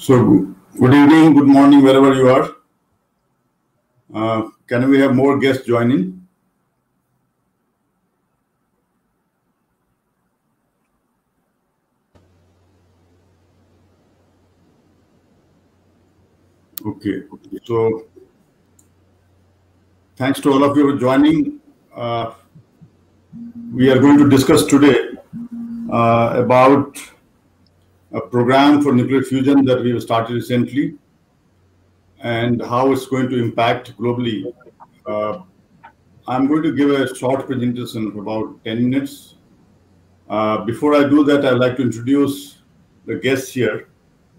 So, good evening, good morning, wherever you are. Can we have more guests joining? Okay. So, thanks to all of you for joining. We are going to discuss today about a program for nuclear fusion that we have started recently and how it's going to impact globally. I'm going to give a short presentation of about 10 minutes. Before I do that, I'd like to introduce the guests here.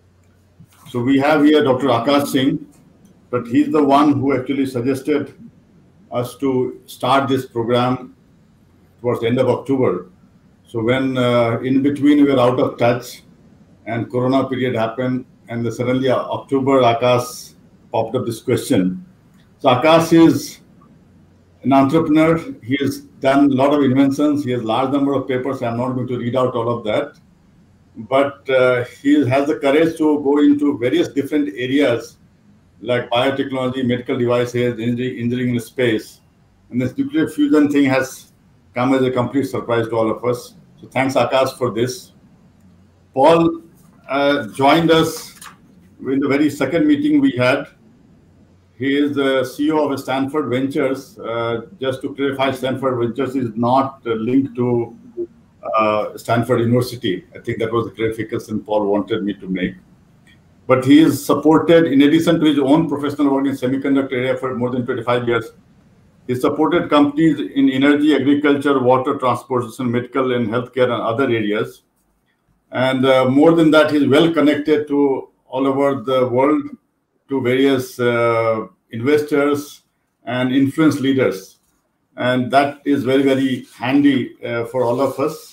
So we have here Dr. Akash Singh, but he's the one who actually suggested us to start this program towards the end of October. So when in between we were out of touch and Corona period happened, and suddenly October, Akash popped up this question. So Akash is an entrepreneur. He has done a lot of inventions. He has a large number of papers. I'm not going to read out all of that. But he has the courage to go into various different areas like biotechnology, medical devices, engineering in space. And this nuclear fusion thing has come as a complete surprise to all of us. So thanks, Akash, for this. Paul joined us in the very second meeting we had. He is the CEO of Stanford Ventures. Just to clarify, Stanford Ventures is not linked to Stanford University. I think that was the clarification Paul wanted me to make. But he is supported, in addition to his own professional work in semiconductor area for more than 25 years, he supported companies in energy, agriculture, water, transportation, medical, and healthcare, and other areas. And more than that, he's well connected to all over the world, to various investors and influence leaders. And that is very, very handy for all of us.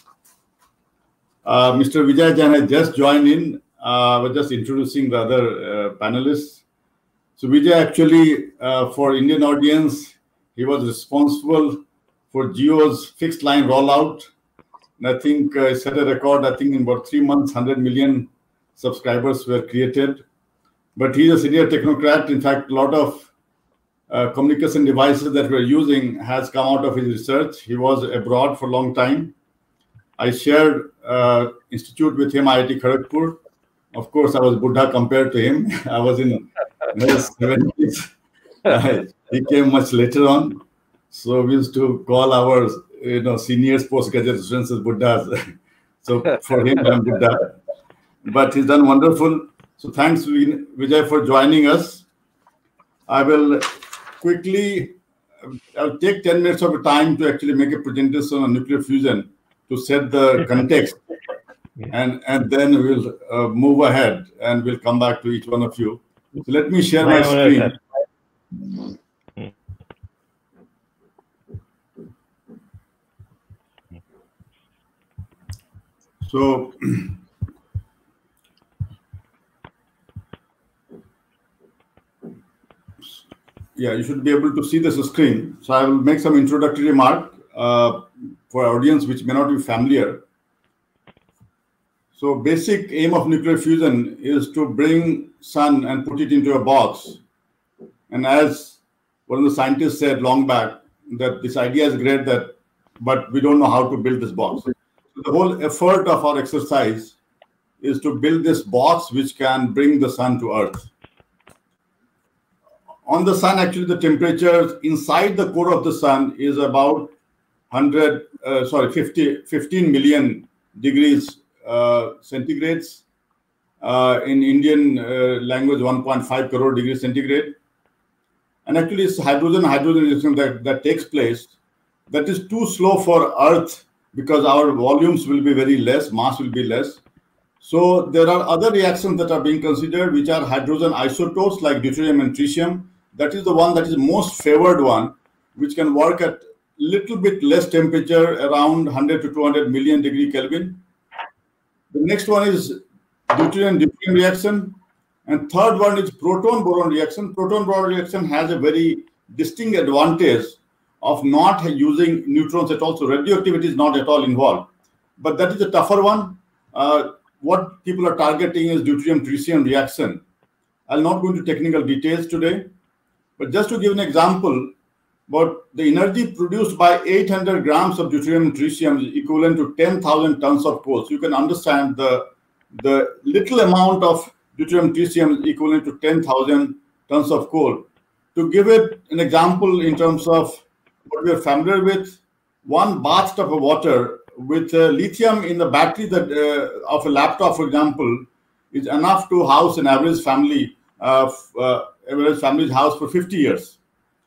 Mr. Vijay Jain has just joined in. We're just introducing the other panelists. So Vijay actually, for Indian audience, he was responsible for Jio's fixed line rollout. And I think set a record. I think in about 3 months, 100 million subscribers were created. But he's a senior technocrat. In fact, a lot of communication devices that we're using has come out of his research. He was abroad for a long time. I shared institute with him, IIT Kharagpur. Of course, I was Buddha compared to him. I was in his 70s. He came much later on. So we used to call our seniors, postgraduate students as Buddhas. So for him, I'm Buddha. But he's done wonderful. So thanks, Vijay, for joining us. I will quickly, I'll take 10 minutes of time to actually make a presentation on nuclear fusion to set the context. And then we'll move ahead and we'll come back to each one of you. So let me share my screen. So, yeah, you should be able to see this screen. So I will make some introductory remark for our audience which may not be familiar. So basic aim of nuclear fusion is to bring sun and put it into a box. And as one of the scientists said long back, that this idea is great, but we don't know how to build this box. So the whole effort of our exercise is to build this box which can bring the sun to Earth. On the sun, actually, the temperature inside the core of the sun is about 15 million degrees centigrades. In Indian language, 1.5 crore degrees centigrade. And actually, it's hydrogen reaction that takes place. That is too slow for Earth because our volumes will be very less, mass will be less. So there are other reactions that are being considered, which are hydrogen isotopes like deuterium and tritium. That is the one that is most favored one, which can work at little bit less temperature, around 100 to 200 million degree Kelvin. The next one is deuterium-deuterium reaction. And third one is proton-boron reaction. Proton-boron reaction has a very distinct advantage of not using neutrons at all. So radioactivity is not at all involved. But that is a tougher one. what people are targeting is deuterium-tritium reaction. I'll not go into technical details today, but just to give an example, but the energy produced by 800 grams of deuterium and tritium is equivalent to 10,000 tons of coal. So you can understand the little amount of deuterium and tritium is equivalent to 10,000 tons of coal. To give it an example in terms of what we are familiar with, one bathtub of water with lithium in the battery that of a laptop, for example, is enough to house an average family, average family's house for 50 years.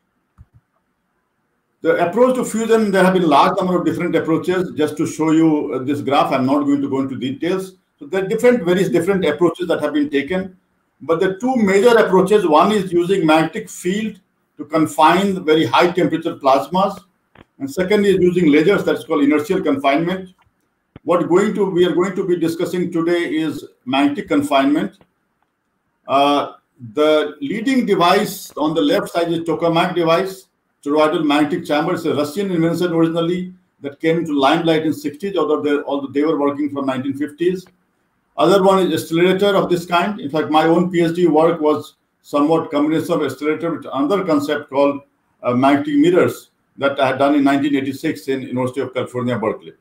The approach to fusion, there have been a large number of different approaches. Just to show you this graph, I'm not going to go into details. So there are various different approaches that have been taken. But the two major approaches, one is using magnetic field to confine very high temperature plasmas. And second is using lasers, that's called inertial confinement. What we are going to be discussing today is magnetic confinement. The leading device on the left side is tokamak device. Toroidal magnetic chamber is a Russian invention originally that came to limelight in 60s, although they were working from 1950s. Other one is accelerator of this kind. In fact, my own PhD work was somewhat combination of accelerator with another concept called magnetic mirrors that I had done in 1986 in University of California, Berkeley.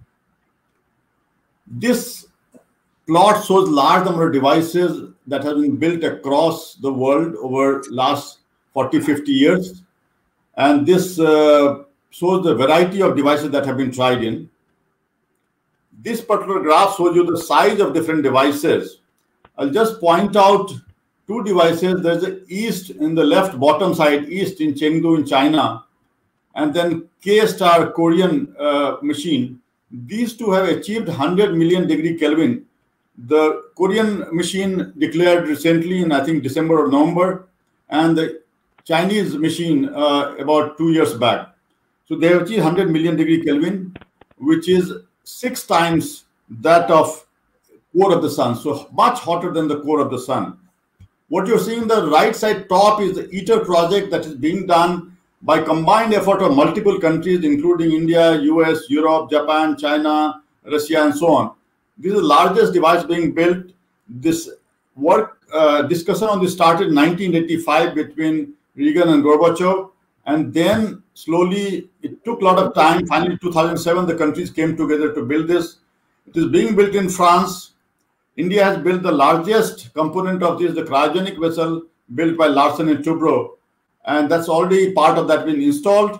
This plot shows large number of devices that have been built across the world over last 40, 50 years. And this shows the variety of devices that have been tried in. This particular graph shows you the size of different devices. I'll just point out two devices. There's the East in the left bottom side, East in Chengdu in China, and then K-Star Korean machine. These two have achieved 100 million degree Kelvin. The Korean machine declared recently in, I think, December or November, and the Chinese machine about 2 years back. So they have achieved 100 million degree Kelvin, which is 6 times that of core of the sun. So much hotter than the core of the sun. What you're seeing the right side top is the ITER project that is being done by combined effort of multiple countries, including India, US, Europe, Japan, China, Russia, and so on. This is the largest device being built. This work discussion on this started in 1985 between Reagan and Gorbachev, and then slowly it took a lot of time. Finally, 2007, the countries came together to build this. It is being built in France. India has built the largest component of this, the cryogenic vessel built by Larsen and Toubro, and that's already part of that been installed.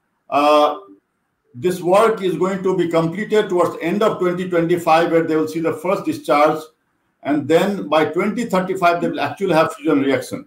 This work is going to be completed towards the end of 2025, where they will see the first discharge, and then by 2035, they will actually have fusion reaction.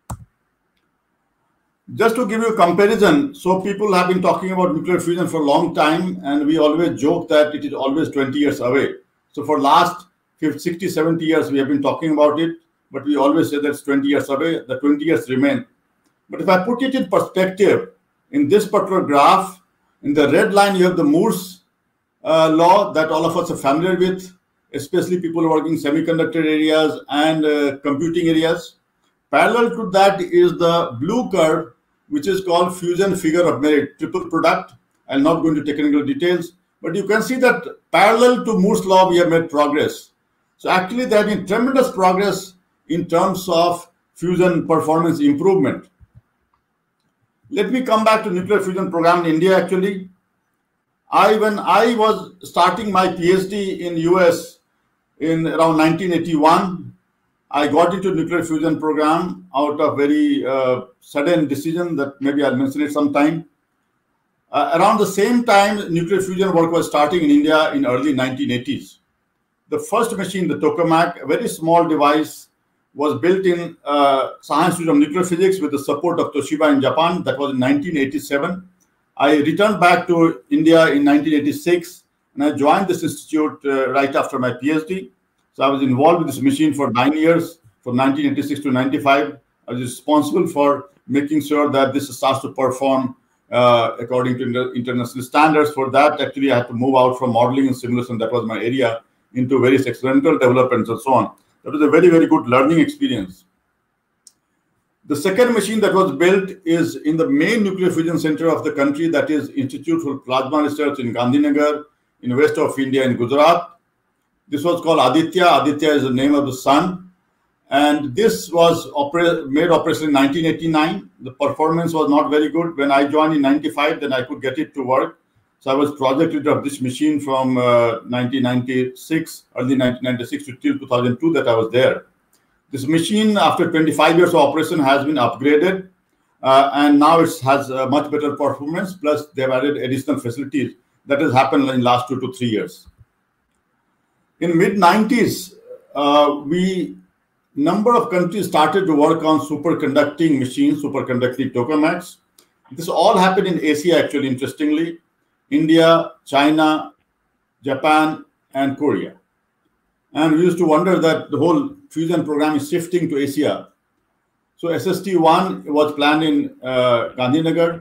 Just to give you a comparison, so people have been talking about nuclear fusion for a long time, and we always joke that it is always 20 years away. So for last 50, 60, 70 years, we have been talking about it, but we always say that's 20 years away. The 20 years remain. But if I put it in perspective, in this particular graph, in the red line, you have the Moore's law that all of us are familiar with, especially people who are working in semiconductor areas and computing areas. Parallel to that is the blue curve, which is called fusion figure of merit, triple product. I'll not go into technical details, but you can see that parallel to Moore's law, we have made progress. So actually, there has been tremendous progress in terms of fusion performance improvement. Let me come back to nuclear fusion program in India. Actually, when I was starting my PhD in US in around 1981, I got into nuclear fusion program out of very sudden decision that maybe I'll mention it sometime. Around the same time, nuclear fusion work was starting in India in early 1980s. The first machine, the tokamak, a very small device, was built in Saha Institute of Nuclear Physics with the support of Toshiba in Japan. That was in 1987. I returned back to India in 1986, and I joined this institute right after my PhD. So I was involved with this machine for 9 years, from 1986 to 95. I was responsible for making sure that this starts to perform according to international standards. For that, actually, I had to move out from modeling and simulation, that was my area, into various experimental developments and so on. That was a very, very good learning experience. The second machine that was built is in the main nuclear fusion center of the country, that is Institute for Plasma Research in Gandhinagar, in west of India in Gujarat. This was called Aditya. Aditya is the name of the sun. And this was made operational in 1989. The performance was not very good. When I joined in 95, then I could get it to work. So I was project leader of this machine from 1996, early 1996 to till 2002 that I was there. This machine, after 25 years of operation, has been upgraded. And now it has much better performance. Plus, they've added additional facilities. That has happened in the last 2 to 3 years. In mid-90s, number of countries started to work on superconducting machines, superconducting tokamaks. This all happened in Asia, actually, interestingly. India, China, Japan, and Korea. And we used to wonder that the whole fusion program is shifting to Asia. So SST-1 was planned in Gandhinagar,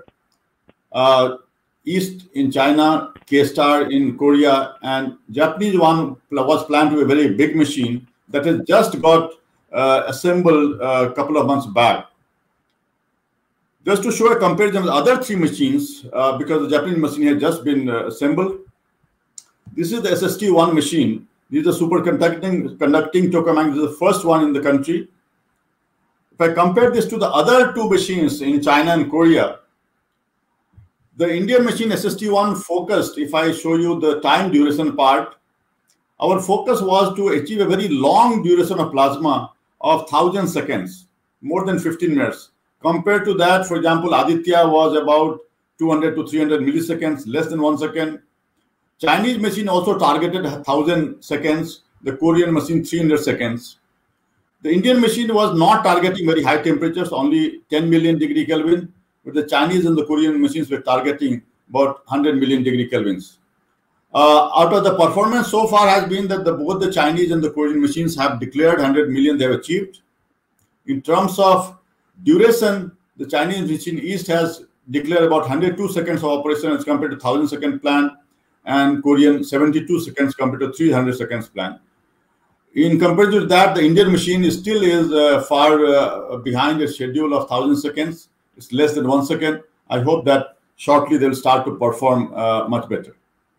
East in China, K-Star in Korea, and Japanese one was planned to be a very big machine that has just got assembled a couple of months back. Just to show a comparison with other 3 machines, because the Japanese machine has just been assembled. This is the SST-1 machine. This is a superconducting tokamak. This is the first one in the country. If I compare this to the other 2 machines in China and Korea, the Indian machine SST-1 focused, if I show you the time duration part, our focus was to achieve a very long duration of plasma of 1,000 seconds, more than 15 minutes. Compared to that, for example, Aditya was about 200 to 300 milliseconds, less than 1 second. Chinese machine also targeted 1,000 seconds, the Korean machine 300 seconds. The Indian machine was not targeting very high temperatures, only 10 million degree Kelvin, but the Chinese and the Korean machines were targeting about 100 million degree Kelvins. Out of the performance so far has been that both the Chinese and the Korean machines have declared 100 million they have achieved. In terms of duration, the Chinese machine East has declared about 102 seconds of operation as compared to 1,000 second plan, and Korean 72 seconds compared to 300 seconds plan. In comparison to that, the Indian machine still is far behind a schedule of 1,000 seconds. It's less than 1 second. I hope that shortly they'll start to perform much better.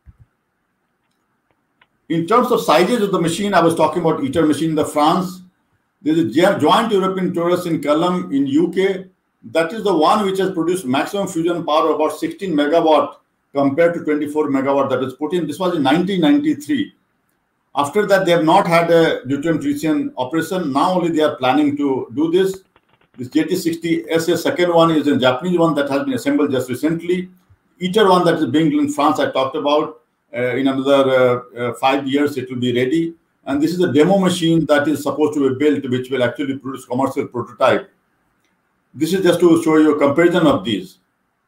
In terms of sizes of the machine, I was talking about ITER machine in the France. There's a joint European torus in Culham in UK. That is the one which has produced maximum fusion power of about 16 megawatt compared to 24 megawatt that was put in. This was in 1993. After that, they have not had a deuterium-tritium operation. Now only they are planning to do this. This JT60S, a second one, is a Japanese one that has been assembled just recently. ITER one that is being built in France, I talked about. In another 5 years, it will be ready. And this is a demo machine that is supposed to be built, which will actually produce commercial prototype. This is just to show you a comparison of these.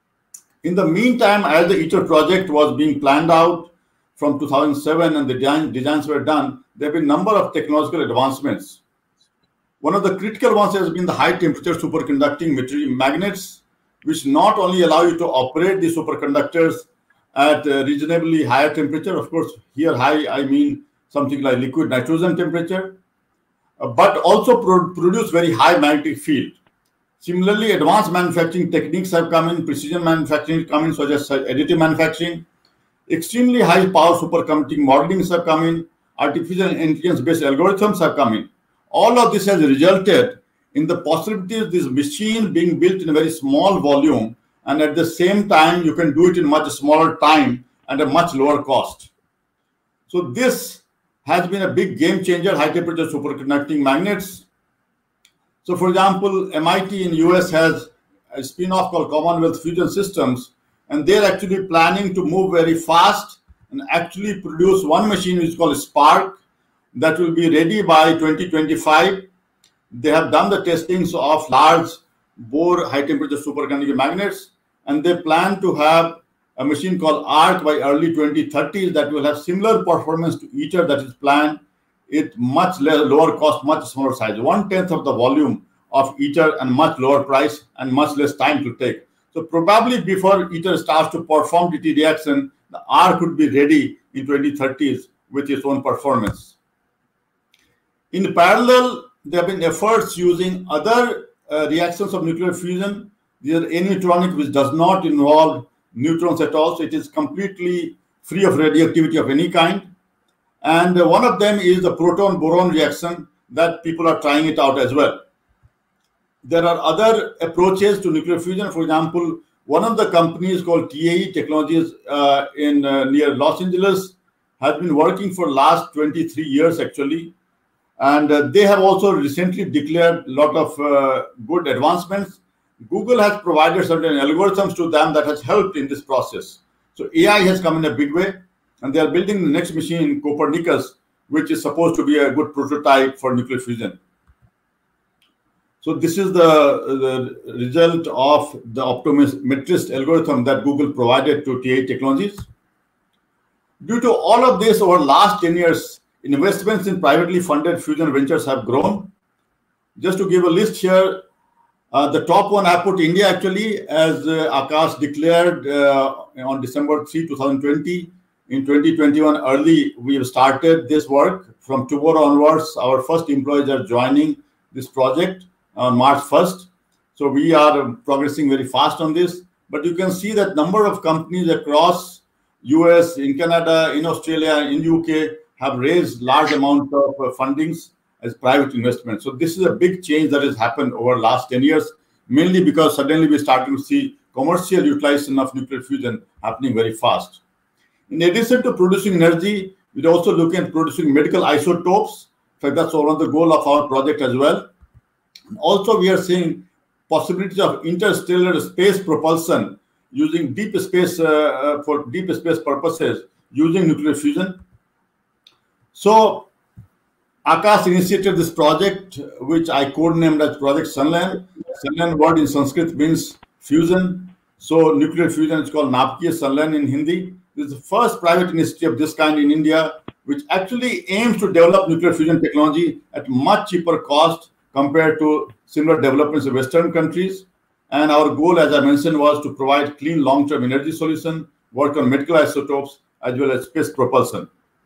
In the meantime, as the ITER project was being planned out from 2007 and the designs were done, there have been a number of technological advancements. One of the critical ones has been the high temperature superconducting material magnets, which not only allow you to operate the superconductors at a reasonably higher temperature. Of course, here high, I mean something like liquid nitrogen temperature, but also produce very high magnetic field. Similarly, advanced manufacturing techniques have come in, precision manufacturing come in, such as additive manufacturing. Extremely high power superconducting modelings have come in, artificial intelligence-based algorithms have come in. All of this has resulted in the possibility of this machine being built in a very small volume, and at the same time, you can do it in much smaller time and a much lower cost. So this has been a big game changer, high temperature superconducting magnets. So for example, MIT in US has a spin-off called Commonwealth Fusion Systems, and they're actually planning to move very fast and actually produce one machine which is called Spark that will be ready by 2025. They have done the testings of large bore high temperature superconducting magnets, and they plan to have a machine called ARC by early 2030s that will have similar performance to ITER that is planned. It much lower cost, much smaller size, 1/10 of the volume of ITER and much lower price and much less time to take. So probably before ITER starts to perform DT reaction, the ARC could be ready in 2030s with its own performance. In parallel, there have been efforts using other reactions of nuclear fusion. These are aneutronic, which does not involve neutrons at all. So it is completely free of radioactivity of any kind. And one of them is the proton-boron reaction that people are trying it out as well. There are other approaches to nuclear fusion. For example, one of the companies called TAE Technologies in near Los Angeles has been working for last 23 years actually. And they have also recently declared a lot of good advancements. Google has provided certain algorithms to them that has helped in this process. So AI has come in a big way, and they are building the next machine, Copernicus, which is supposed to be a good prototype for nuclear fusion. So this is the result of the optometrist algorithm that Google provided to TAE Technologies. Due to all of this, over the last 10 years, investments in privately funded fusion ventures have grown. Just to give a list here, the top one I put India actually, as Akash declared on December 3, 2020. In 2021 early, we have started this work. From tomorrow onwards, our first employees are joining this project on March 1st. So we are progressing very fast on this. But you can see that number of companies across US, in Canada, in Australia, in UK have raised large amount of fundings as private investment. So this is a big change that has happened over the last 10 years, mainly because suddenly we're starting to see commercial utilization of nuclear fusion happening very fast. In addition to producing energy, we're also looking at producing medical isotopes. In fact, that's one of the goals of our project as well. And also, we are seeing possibilities of interstellar space propulsion using deep space for deep space purposes using nuclear fusion. So Akash initiated this project, which I codenamed as Project Sunland. Sunland word in Sanskrit means fusion. So nuclear fusion is called Napakiya Sunland in Hindi. This is the first private initiative of this kind in India, which actually aims to develop nuclear fusion technology at much cheaper cost compared to similar developments in Western countries. And our goal, as I mentioned, was to provide clean long-term energy solution, work on medical isotopes, as well as space propulsion.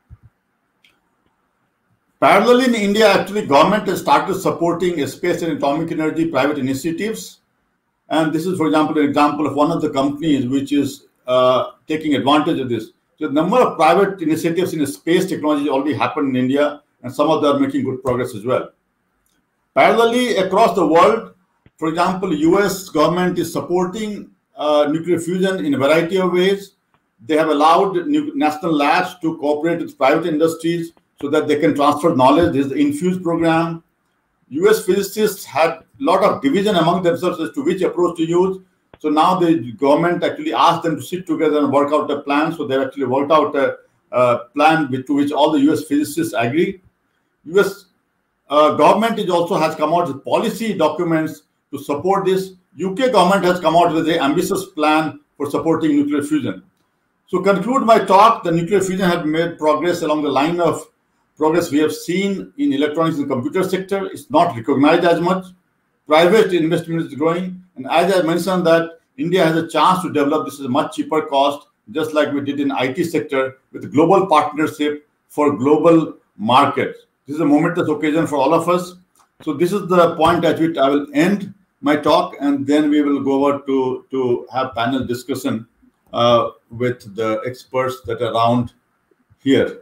Parallelly, in India, actually, government has started supporting space and atomic energy private initiatives. And this is, for example, an example of one of the companies which is taking advantage of this. So the number of private initiatives in space technology already happened in India, and some of them are making good progress as well. Parallelly, across the world, for example, US government is supporting nuclear fusion in a variety of ways. They have allowed national labs to cooperate with private industries so that they can transfer knowledge. This is the INFUSE program. US physicists had a lot of division among themselves as to which approach to use. So now the government actually asked them to sit together and work out a plan. So they've actually worked out a plan to which all the US physicists agree. US government is also has come out with policy documents to support this. UK government has come out with an ambitious plan for supporting nuclear fusion. So conclude my talk, the nuclear fusion has made progress along the line of progress we have seen in electronics and computer sector. It's not recognized as much. Private investment is growing. And as I mentioned that India has a chance to develop this at a much cheaper cost, just like we did in IT sector with global partnership for global markets. This is a momentous occasion for all of us. So this is the point at which I will end my talk, and then we will go over to have panel discussion with the experts that are around here.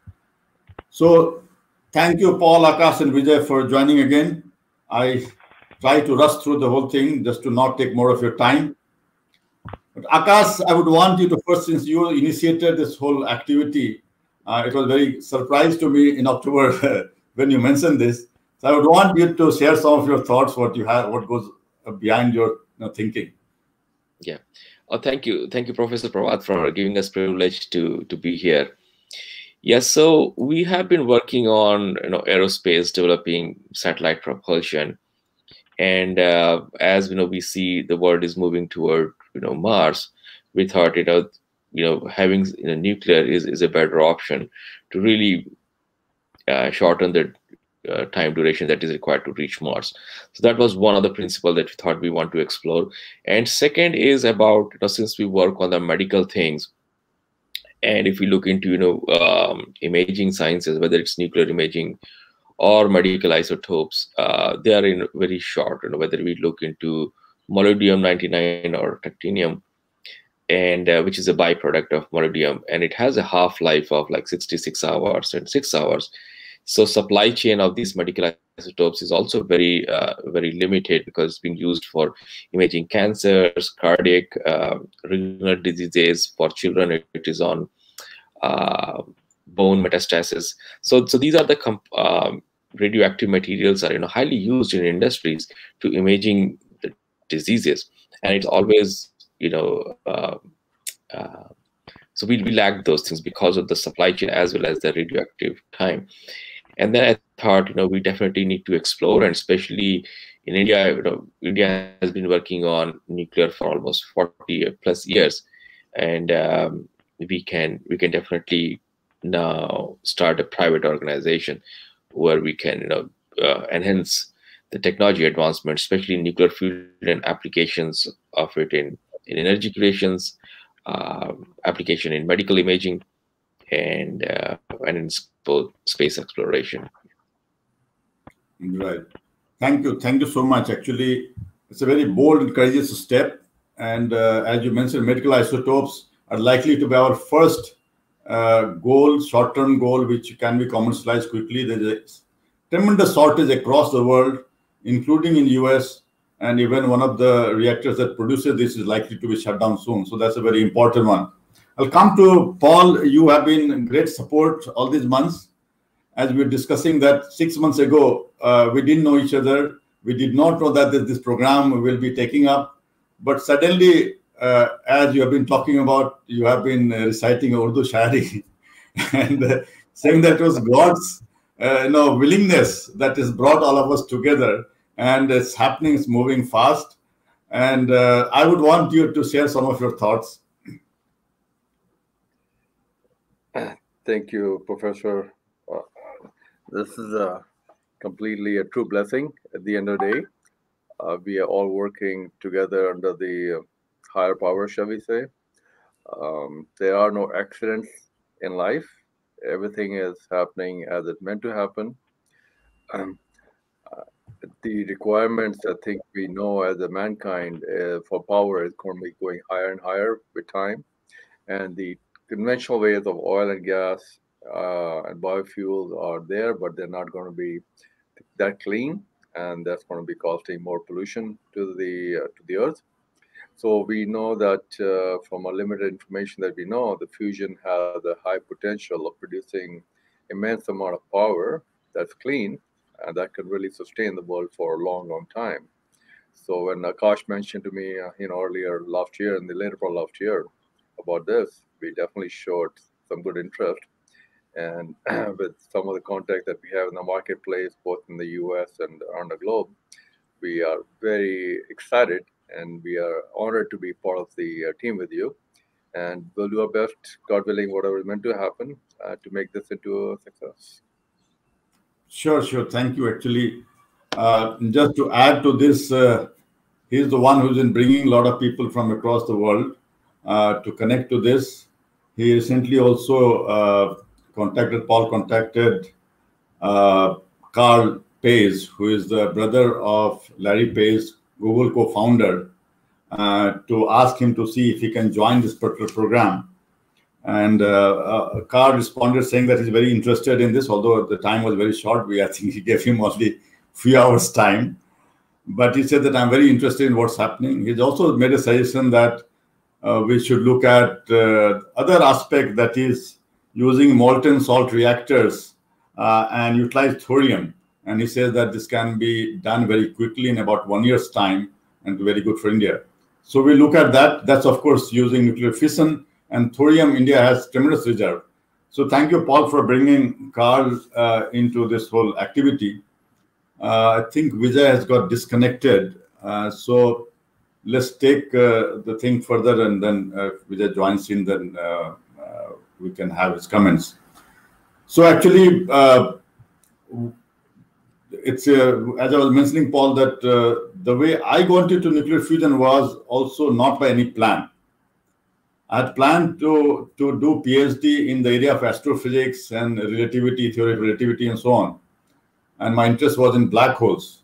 So thank you, Paul, Akash, and Vijay for joining again. I try to rush through the whole thing just to not take more of your time. But Akash, I would want you to first, since you initiated this whole activity, it was very surprise to me in October when you mentioned this. So I would want you to share some of your thoughts, what you have, what goes behind your thinking. Yeah. Oh, thank you, Professor Prawat, for giving us privilege to be here. Yes, so we have been working on aerospace, developing satellite propulsion, and as we see the world is moving toward Mars. We thought having nuclear is a better option to really shorten the time duration that is required to reach Mars. So that was one of the principles that we thought we want to explore. And second is about since we work on the medical things, and if we look into imaging sciences, whether it's nuclear imaging or medical isotopes, they are in very short. Whether we look into molybdenum-99 or tactinium, and which is a byproduct of molybdenum, and it has a half-life of like 66 hours and 6 hours. So supply chain of these medical isotopes is also very limited, because it's being used for imaging cancers, cardiac, renal diseases. For children, it is on bone metastasis. So these are the radioactive materials are highly used in industries to imaging the diseases, and it's always so we lack those things because of the supply chain as well as the radioactive time. And then I thought, we definitely need to explore, and especially in India, India has been working on nuclear for almost 40 plus years, and we can definitely now start a private organization where we can enhance the technology advancement, especially in nuclear fusion applications of it in energy creations, application in medical imaging, and in space exploration. Right. Thank you so much. Actually, it's a very bold and courageous step. And as you mentioned, medical isotopes are likely to be our first goal, short-term goal, which can be commercialized quickly. There's a tremendous shortage across the world, including in US, and even one of the reactors that produces this is likely to be shut down soon. So that's a very important one. I'll come to Paul. You have been great support all these months. As we were discussing that 6 months ago, we didn't know each other. We did not know that this program will be taking up. But suddenly, as you have been talking about, you have been reciting Urdu Shayari and saying that it was God's willingness that has brought all of us together. And it's happening, it's moving fast. And I would want you to share some of your thoughts. Thank you, Professor. This is completely a true blessing at the end of the day. We are all working together under the higher power, shall we say. There are no accidents in life. Everything is happening as it's meant to happen. The requirements, I think we know as a mankind for power is going to be going higher and higher with time. And the conventional ways of oil and gas and biofuels are there, but they're not going to be that clean, and that's going to be causing more pollution to the earth. So we know that from a limited information that we know, the fusion has a high potential of producing immense amount of power that's clean, and that can really sustain the world for a long, long time. So when Akash mentioned to me, earlier last year, in the later part of last year, about this, we definitely showed some good interest. And with some of the contact that we have in the marketplace, both in the US and around the globe, we are very excited and we are honored to be part of the team with you. And we'll do our best, God willing, whatever is meant to happen, to make this into a success. Sure. Thank you. Actually, just to add to this, he's the one who's been bringing a lot of people from across the world to connect to this. He recently also Paul contacted Carl Page, who is the brother of Larry Page, Google co-founder, to ask him to see if he can join this particular program. And Carl responded saying that he's very interested in this, although the time was very short. I think he gave him only a few hours time. But he said that I'm very interested in what's happening. He's also made a suggestion that we should look at other aspect, that is using molten salt reactors and utilize thorium. And he says that this can be done very quickly in about 1 year's time and very good for India. So we look at that. That's, of course, using nuclear fission, and thorium, India has tremendous reserve. So thank you, Paul, for bringing Carl into this whole activity. I think Vijay has got disconnected. So let's take the thing further, and then Vijay joins in, then we can have his comments. So actually, it's as I was mentioning, Paul, that the way I got into nuclear fusion was also not by any plan. I had planned to do PhD in the area of astrophysics and relativity, theory of relativity, and so on. And my interest was in black holes.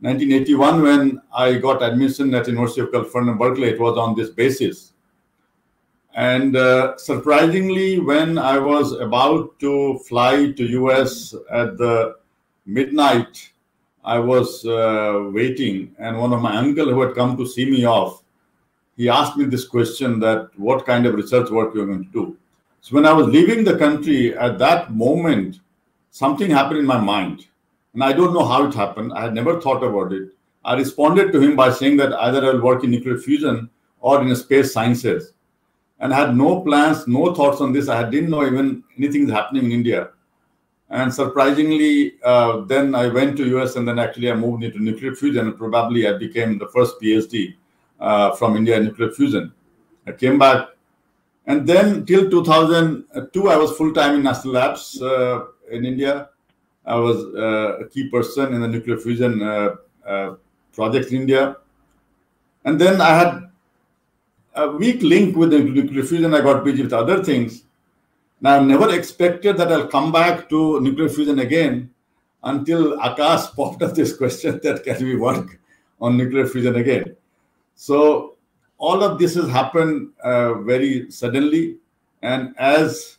1981, when I got admission at University of California, Berkeley, it was on this basis. And surprisingly, when I was about to fly to US at the midnight, I was waiting, and one of my uncle who had come to see me off, he asked me this question that what kind of research work you're going to do. So when I was leaving the country, at that moment, something happened in my mind. And I don't know how it happened. I had never thought about it. I responded to him by saying that either I'll work in nuclear fusion or in space sciences. And I had no plans, no thoughts on this. I didn't know even anything is happening in India. And surprisingly, then I went to US, and then actually I moved into nuclear fusion. And probably I became the first PhD from India in nuclear fusion. I came back. And then till 2002, I was full-time in National Labs in India. I was a key person in the nuclear fusion project in India. And then I had a weak link with the nuclear fusion. I got busy with other things. Now, I never expected that I'll come back to nuclear fusion again until Akash popped up this question that can we work on nuclear fusion again? So all of this has happened very suddenly. And as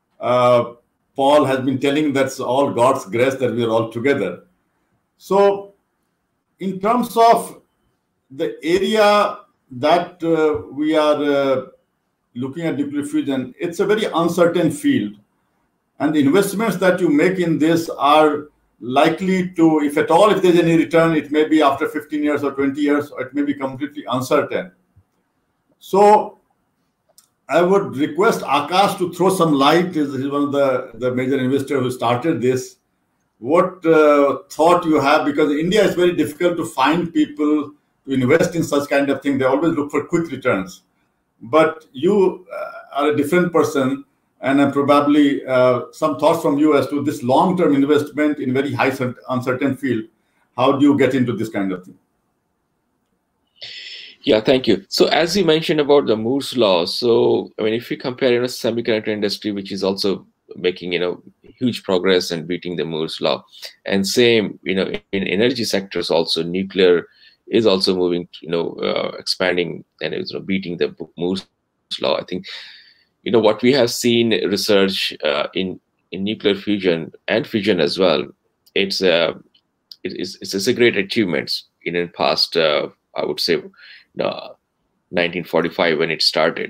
Paul has been telling, that's all God's grace that we are all together. So in terms of the area that we are looking at nuclear fusion, it's a very uncertain field. And the investments that you make in this are likely to, if at all, if there's any return, it may be after 15 years or 20 years, or it may be completely uncertain. So I would request Akash to throw some light. He's one of the major investors who started this. What thought you have? Because in India, it's very difficult to find people to invest in such kind of thing. They always look for quick returns. But you are a different person, and probably some thoughts from you as to this long-term investment in very high uncertain field. How do you get into this kind of thing? Yeah, thank you. So as you mentioned about the Moore's law, so I mean, if you compare, semiconductor industry, which is also making, huge progress and beating the Moore's law, and same, in energy sectors also, nuclear is also moving, expanding and beating the Moore's law. I think, what we have seen research in nuclear fusion and fission as well, it's a great achievement in past, I would say, 1945 when it started.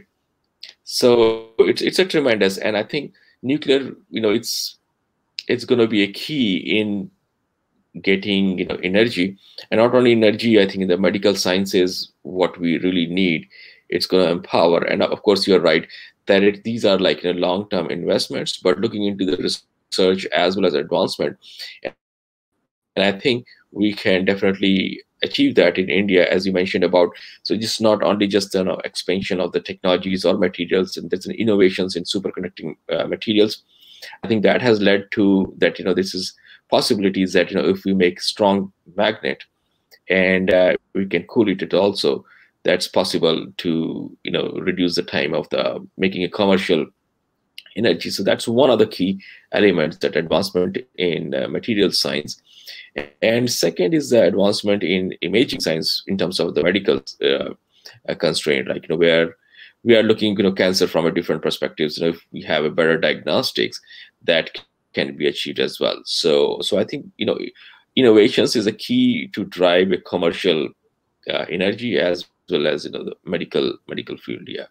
So it's a tremendous, and I think nuclear, it's going to be a key in getting energy, and not only energy. I think in the medical sciences, what we really need, it's going to empower. And of course, you're right that these are like long-term investments, but looking into the research as well as advancement, and I think we can definitely achieve that in India, as you mentioned about. So just not only just expansion of the technologies or materials, and there's innovations in superconducting materials. I think that has led to that. This is possibilities that if we make strong magnet and we can cool it also, that's possible to reduce the time of the making a commercial energy. So that's one of the key elements, that advancement in material science. And second is the advancement in imaging science in terms of the medical constraint, like where we are looking cancer from a different perspectives. If we have a better diagnostics, that can be achieved as well. So I think innovations is a key to drive a commercial energy as well as the medical field. Yeah.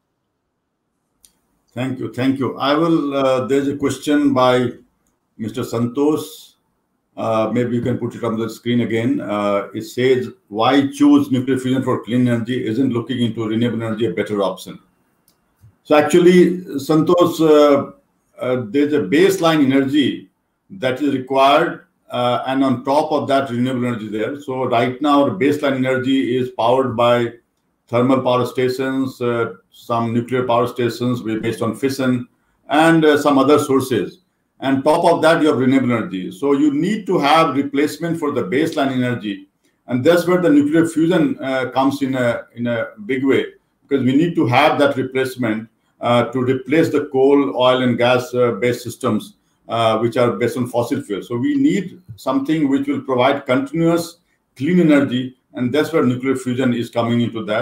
Thank you. I will. There's a question by Mr. Santosh. Maybe you can put it on the screen again. It says, why choose nuclear fusion for clean energy? Isn't looking into renewable energy a better option? So actually, Santosh, there's a baseline energy that is required, and on top of that, renewable energy there. So right now, the baseline energy is powered by thermal power stations, some nuclear power stations based on fission, and some other sources. And top of that, you have renewable energy. So you need to have replacement for the baseline energy. And that's where the nuclear fusion comes in a big way, because we need to have that replacement to replace the coal, oil, and gas based systems, which are based on fossil fuels. So we need something which will provide continuous clean energy. And that's where nuclear fusion is coming into that.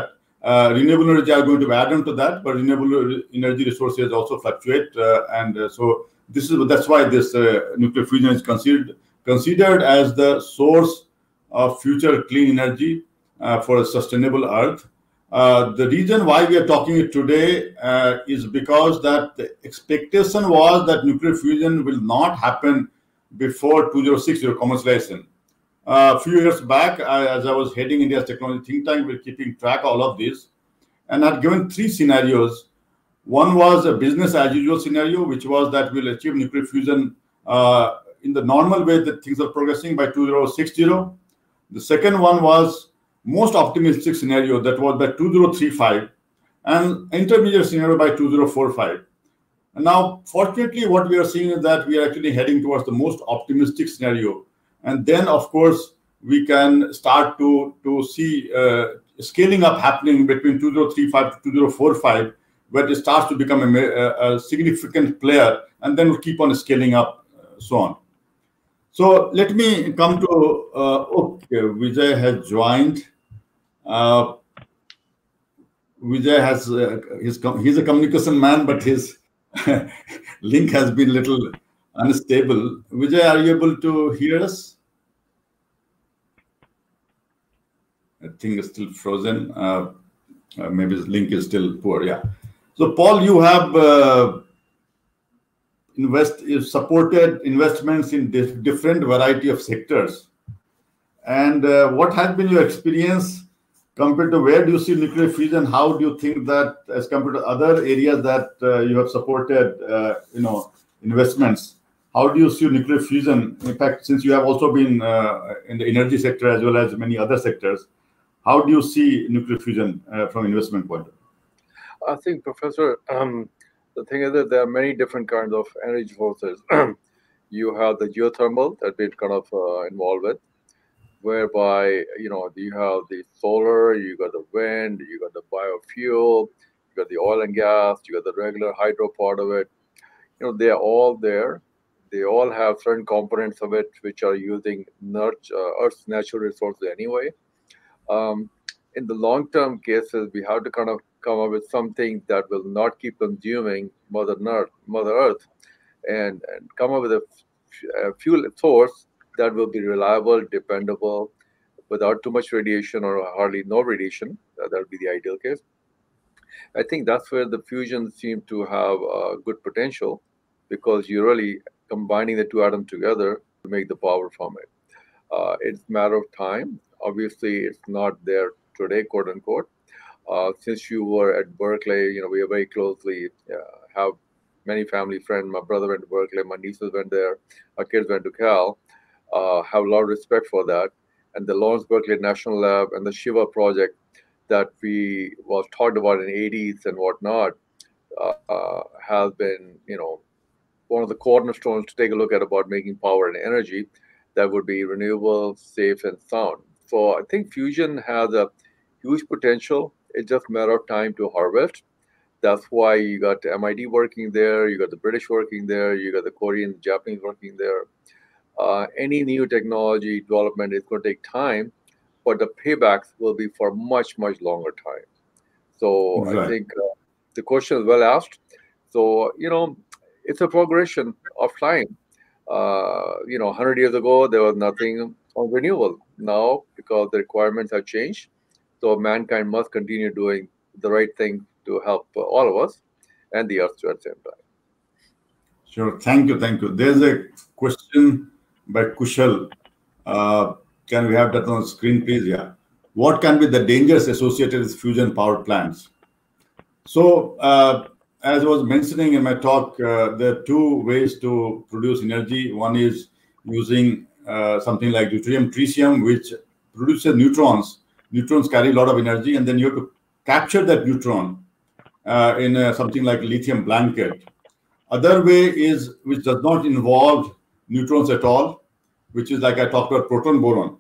Renewable energy are going to add on to that, but renewable energy resources also fluctuate, so that's why this nuclear fusion is considered as the source of future clean energy for a sustainable Earth. The reason why we are talking it today is because that the expectation was that nuclear fusion will not happen before 2060 commercialization. A few years back, as I was heading India's technology think tank, we were keeping track of all of this, and I'd given 3 scenarios. One was a business as usual scenario, which was that we'll achieve nuclear fusion in the normal way that things are progressing by 2060. The second one was most optimistic scenario, that was by 2035, and intermediate scenario by 2045. And now, fortunately, what we are seeing is that we are actually heading towards the most optimistic scenario. And then, of course, we can start to see scaling up happening between 2035 to 2045, where it starts to become a significant player, and then we'll keep on scaling up, so on. So let me come to, okay, Vijay has joined. Vijay has, he's a communication man, but his link has been a little unstable. Vijay, are you able to hear us? I think it's still frozen. Maybe his link is still poor. Yeah. So, Paul, you have supported investments in different variety of sectors. And what has been your experience compared to where do you see nuclear fusion? How do you think that, as compared to other areas that you have supported, investments? How do you see nuclear fusion? In fact, since you have also been in the energy sector as well as many other sectors, how do you see nuclear fusion from investment point of view? I think, Professor, the thing is that there are many different kinds of energy sources. You have the geothermal that we're kind of involved with, whereby, you have the solar, you got the wind, you got the biofuel, you got the oil and gas, you got the regular hydro part of it. They are all there. They all have certain components of it which are using Earth's natural resources anyway. In the long-term cases, we have to kind of come up with something that will not keep consuming Mother Earth, and come up with a fuel source that will be reliable, dependable, without too much radiation or hardly no radiation. That would be the ideal case. I think that's where the fusion seems to have good potential, because you're really combining the two atoms together to make the power from it. It's a matter of time. Obviously, it's not there today, quote unquote. Since you were at Berkeley, we are very closely, have many family friends. My brother went to Berkeley, my nieces went there, our kids went to Cal. Have a lot of respect for that. And the Lawrence Berkeley National Lab and the Shiva project that we was talked about in the 80s and whatnot has been, one of the cornerstones to take a look at about making power and energy that would be renewable, safe, and sound. So I think fusion has a huge potential. It's just a matter of time to harvest. That's why you got MIT working there, you got the British working there, you got the Korean, Japanese working there. Any new technology development is going to take time, but the paybacks will be for much, much longer time. So right. I think the question is well asked. So, it's a progression of time. 100 years ago, there was nothing on renewable. Now, because the requirements have changed, so mankind must continue doing the right thing to help all of us and the Earth at the same time. Sure. Thank you. Thank you. There's a question by Kushal. Can we have that on the screen, please? Yeah. What can be the dangers associated with fusion power plants? So, as I was mentioning in my talk, there are 2 ways to produce energy. One is using something like deuterium-tritium, which produces neutrons. Neutrons carry a lot of energy, and then you have to capture that neutron in something like lithium blanket. Other way is, which does not involve neutrons at all, which is like I talked about proton boron.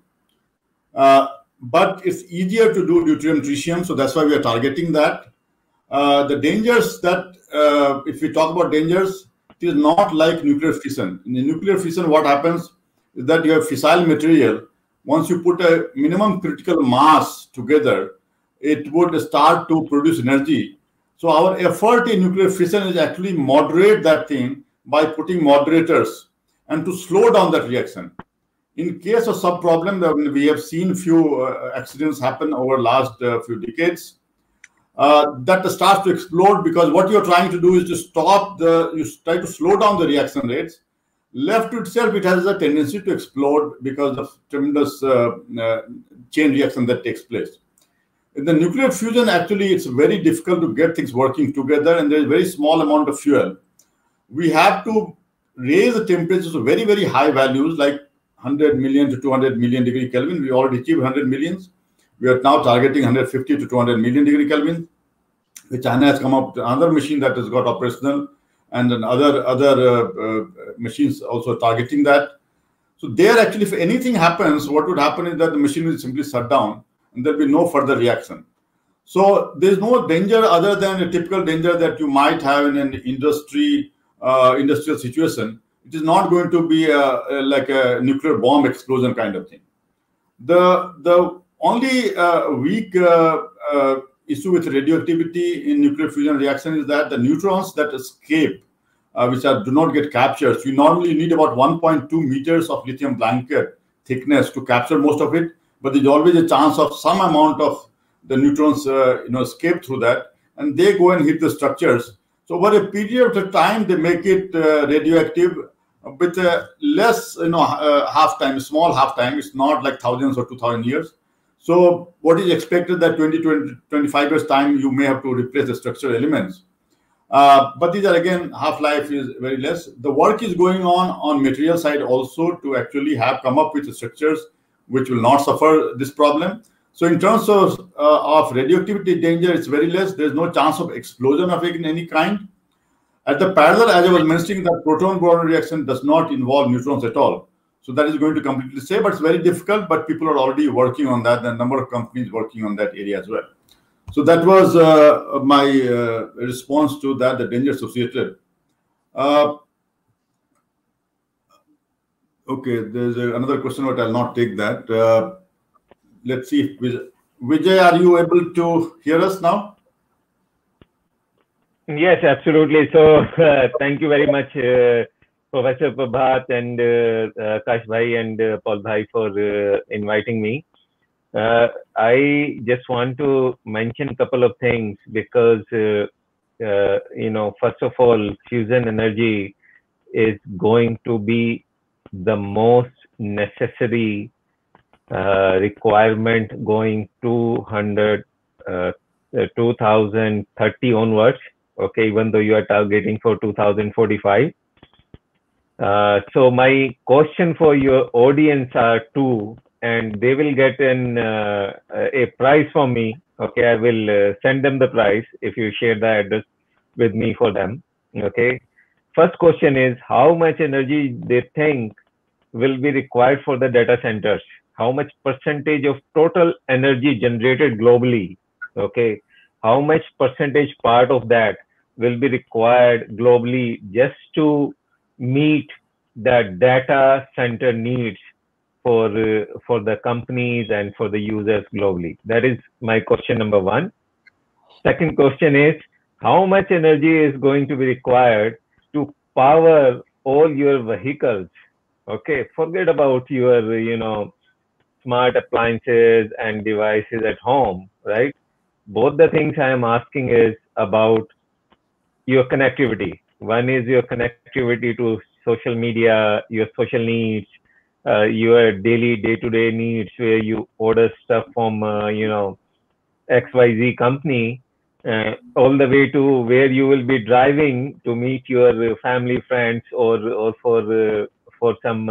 But it's easier to do deuterium-tritium, so that's why we are targeting that. The dangers that, if we talk about dangers, it is not like nuclear fission. In the nuclear fission, what happens is that you have fissile material. Once you put a minimum critical mass together, it would start to produce energy. So our effort in nuclear fission is actually moderate that thing by putting moderators and to slow down that reaction. In case of some problem, we have seen few accidents happen over last few decades. That starts to explode because what you're trying to do is to you try to slow down the reaction rates. Left to itself, it has a tendency to explode because of tremendous chain reaction that takes place. In the nuclear fusion, actually, it's very difficult to get things working together, and there's a very small amount of fuel. We have to raise the temperatures to very, very high values, like 100 million to 200 million degree Kelvin. We already achieved 100 millions. We are now targeting 150 to 200 million degree Kelvin. China has come up with another machine that has got operational, and then other machines also targeting that. So there, actually, if anything happens, what would happen is that the machine will simply shut down, and there'll be no further reaction. So there's no danger other than a typical danger that you might have in an industrial situation. It is not going to be like a nuclear bomb explosion kind of thing. The only weak issue with radioactivity in nuclear fusion reaction is that the neutrons that escape, which do not get captured, so you normally need about 1.2 meters of lithium blanket thickness to capture most of it, but there's always a chance of some amount of the neutrons escape through that, and they go and hit the structures. So over a period of time, they make it radioactive with a less, half-time, small half-time. It's not like thousands or 2,000 years. So what is expected that 25 years time, you may have to replace the structural elements. But these are, again, half-life is very less. The work is going on material side also to actually come up with structures which will not suffer this problem. So in terms of radioactivity danger, it's very less. There's no chance of explosion of it in any kind. At the parallel, as I was mentioning, that proton-boron reaction does not involve neutrons at all. So that is going to completely say, but it's very difficult, but people are already working on that, and a number of companies working on that area as well. So that was my response to that, the danger associated. Okay, there's another question, but I'll not take that. Let's see. Vijay, are you able to hear us now? Yes, absolutely. So thank you very much, Professor Prabhat and Akash Bhai and Paul Bhai for inviting me. I just want to mention a couple of things because, first of all, fusion energy is going to be the most necessary requirement going 2030 onwards. Okay, even though you are targeting for 2045. So my question for your audience are two, and they will get a prize from me. Okay, I will send them the prize if you share the address with me for them. Okay, first question is how much energy they think will be required for the data centers. How much percentage of total energy generated globally? Okay, how much percentage part of that will be required globally just to meet the data center needs for the companies and for the users globally? That is my question number one. Second question is how much energy is going to be required to power all your vehicles? Okay, forget about your smart appliances and devices at home, right? Both the things I am asking is about your connectivity. One is your connectivity to social media, your social needs, your daily day-to-day needs where you order stuff from XYZ company, all the way to where you will be driving to meet your family, friends, or for some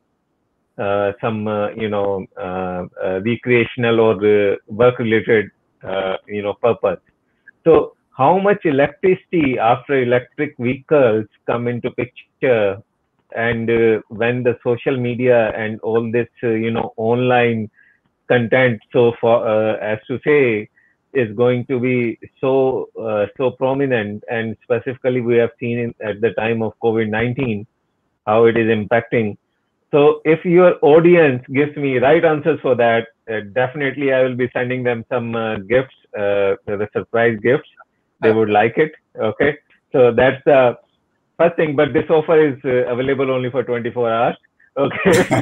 recreational or work-related purpose. So how much electricity after electric vehicles come into picture, and when the social media and all this online content as to say is going to be so prominent, and specifically we have seen at the time of COVID-19 how it is impacting. So if your audience gives me right answers for that, definitely I will be sending them some gifts the surprise gifts. They would like it. Okay, so that's the first thing. But this offer is available only for 24 hours. Okay,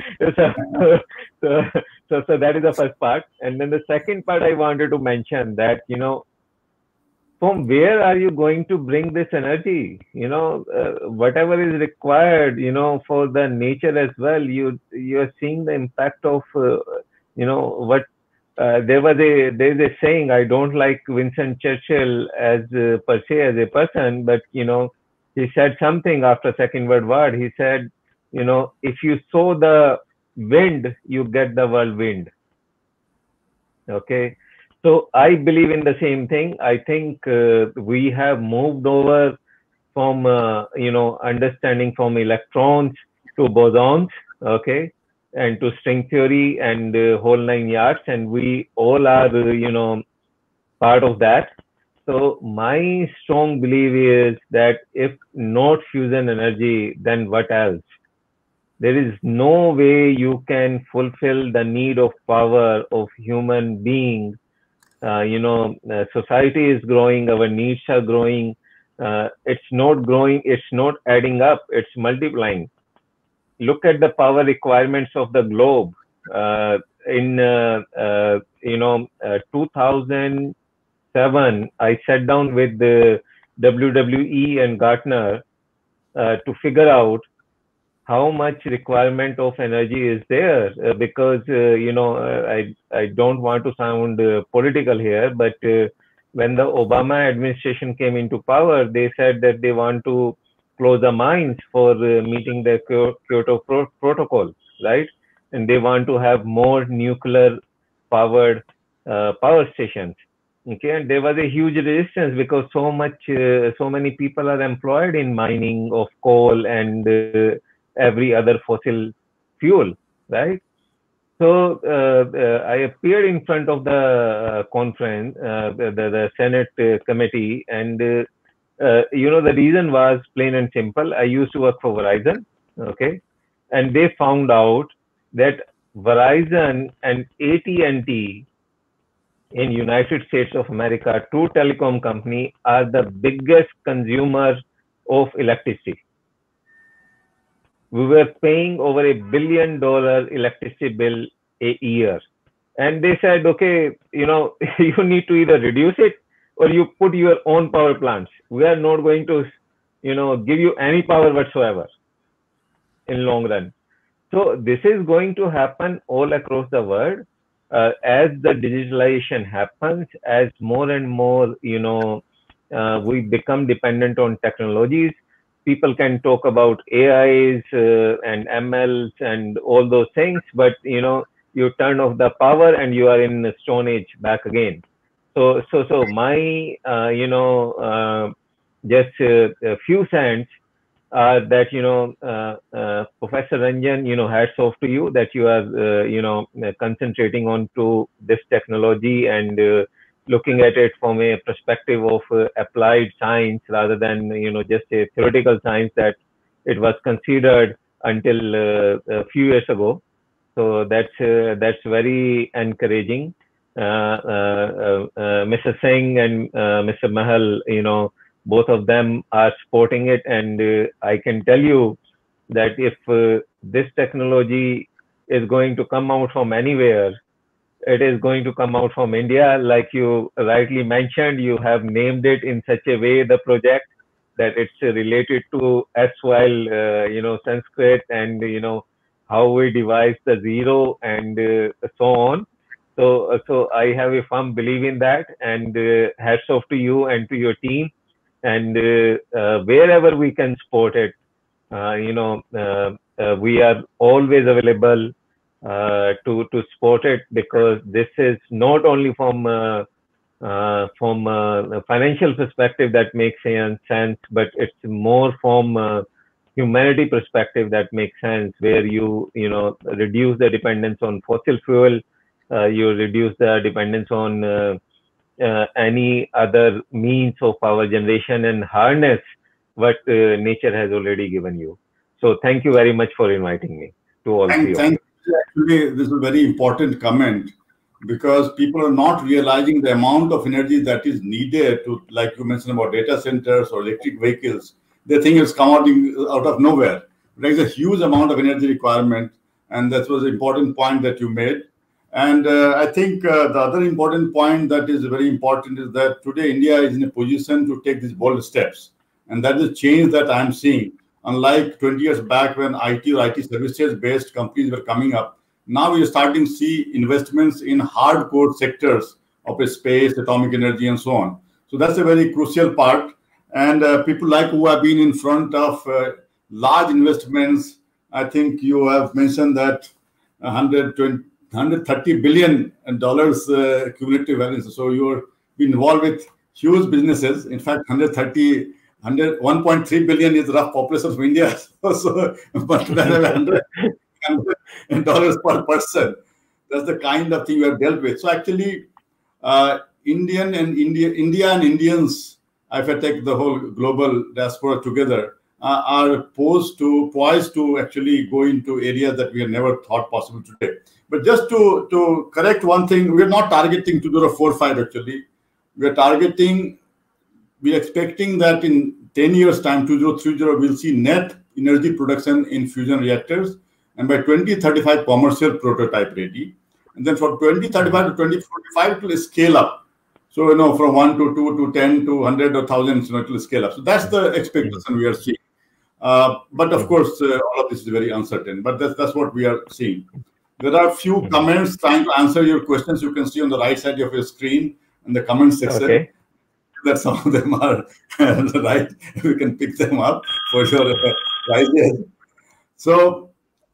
so that is the first part. And then the second part I wanted to mention that, from where are you going to bring this energy? Whatever is required, for the nature as well. You are seeing the impact of, what there's a saying. I don't like Winston Churchill as per se as a person, but he said something after Second World War. He said, if you sow the wind, you get the whirlwind. Okay. So I believe in the same thing. I think we have moved over from, understanding from electrons to bosons, okay, and to string theory and whole 9 yards, and we all are, part of that. So my strong belief is that if not fusion energy, then what else? There is no way you can fulfill the need of power of human beings. Society is growing, our needs are growing. It's not growing, it's not adding up, it's multiplying. Look at the power requirements of the globe. In 2007, I sat down with the WWE and Gartner to figure out how much requirement of energy is there, because I don't want to sound political here, but when the Obama administration came into power, they said that they want to close the mines for meeting the Kyoto Protocol, right? And they want to have more nuclear powered power stations. Okay, and there was a huge resistance because so many people are employed in mining of coal and every other fossil fuel, right? So I appeared in front of the conference, the Senate committee, and the reason was plain and simple. I used to work for Verizon, okay, and they found out that Verizon and AT&T in United States of America, two telecom companies, are the biggest consumers of electricity. We were paying over $1 billion electricity bill a year. And they said, okay, you need to either reduce it or you put your own power plants. We are not going to, give you any power whatsoever in long run. So this is going to happen all across the world. As the digitalization happens, as more and more, we become dependent on technologies. People can talk about AIs and MLs and all those things, but you turn off the power and you are in the Stone Age back again. So my just a few cents are that Professor Ranjan, hats off to you that you are concentrating on to this technology and looking at it from a perspective of applied science rather than just a theoretical science that it was considered until a few years ago. So that's very encouraging. Mr. Singh and Mr. Mahal, both of them are supporting it, and I can tell you that if this technology is going to come out from anywhere, it is going to come out from India. Like you rightly mentioned, you have named it in such a way, the project, that it's related to erstwhile, Sanskrit and, how we devise the zero and so on. So I have a firm belief in that, and hats off to you and to your team. And wherever we can support it, we are always available to support it, because this is not only from a financial perspective that makes sense, but it's more from a humanity perspective that makes sense, where you reduce the dependence on fossil fuel, you reduce the dependence on any other means of power generation, and harness what nature has already given you. So thank you very much for inviting me to all three of you. Actually, this is a very important comment, because people are not realizing the amount of energy that is needed to, like you mentioned about data centers or electric vehicles. They think it's coming out of nowhere. There is a huge amount of energy requirement, and that was an important point that you made. And I think the other important point that is very important is that today India is in a position to take these bold steps. And that is a change that I'm seeing. Unlike 20 years back when IT or IT services-based companies were coming up, now we are starting to see investments in hardcore sectors of space, atomic energy, and so on. So that's a very crucial part. And people like who have been in front of large investments, I think you have mentioned that 130 billion dollars cumulative value. So you're been involved with huge businesses. In fact, 1.3 billion is the rough population of India. So but $100 per person. That's the kind of thing we have dealt with. So actually, India and Indians, if I take the whole global diaspora together, are poised to actually go into areas that we have never thought possible today. But just to correct one thing, we are not targeting 2045 actually. We are expecting that in 10 years' time, 2030, we'll see net energy production in fusion reactors, and by 2035, commercial prototype ready. And then from 2035 to 2045, it will scale up. So, from 1 to 2 to 10 to 100 or 1,000, it will scale up. So that's the expectation we are seeing. But of course, all of this is very uncertain, but that's what we are seeing. There are a few comments trying to answer your questions. You can see on the right side of your screen in the comment section. Okay. That some of them are right. We can pick them up for sure. Right there. So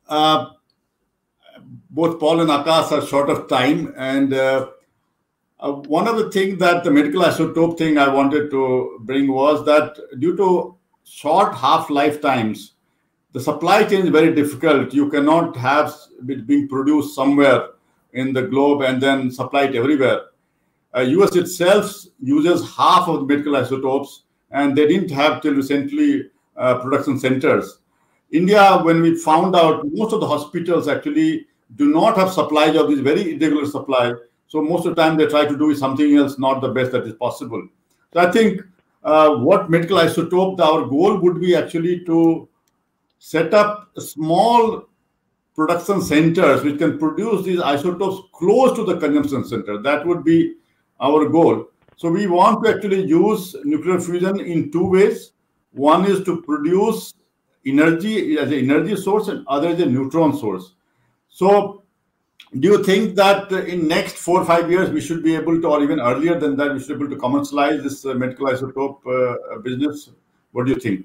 both Paul and Akash are short of time, and one of the things that the medical isotope thing I wanted to bring was that due to short half-life times, the supply chain is very difficult. You cannot have it being produced somewhere in the globe and then supply it everywhere. US itself uses half of the medical isotopes, and they didn't have till recently production centers. India, when we found out, most of the hospitals actually do not have supplies of this very irregular supply. So most of the time they try to do something else, not the best that is possible. So I think what medical isotope, our goal would be actually to set up small production centers which can produce these isotopes close to the consumption center. That would be our goal. So we want to actually use nuclear fusion in two ways. One is to produce energy as an energy source, and other is a neutron source. So do you think that in next 4 or 5 years we should be able to, or even earlier than that, we should be able to commercialize this medical isotope business? What do you think,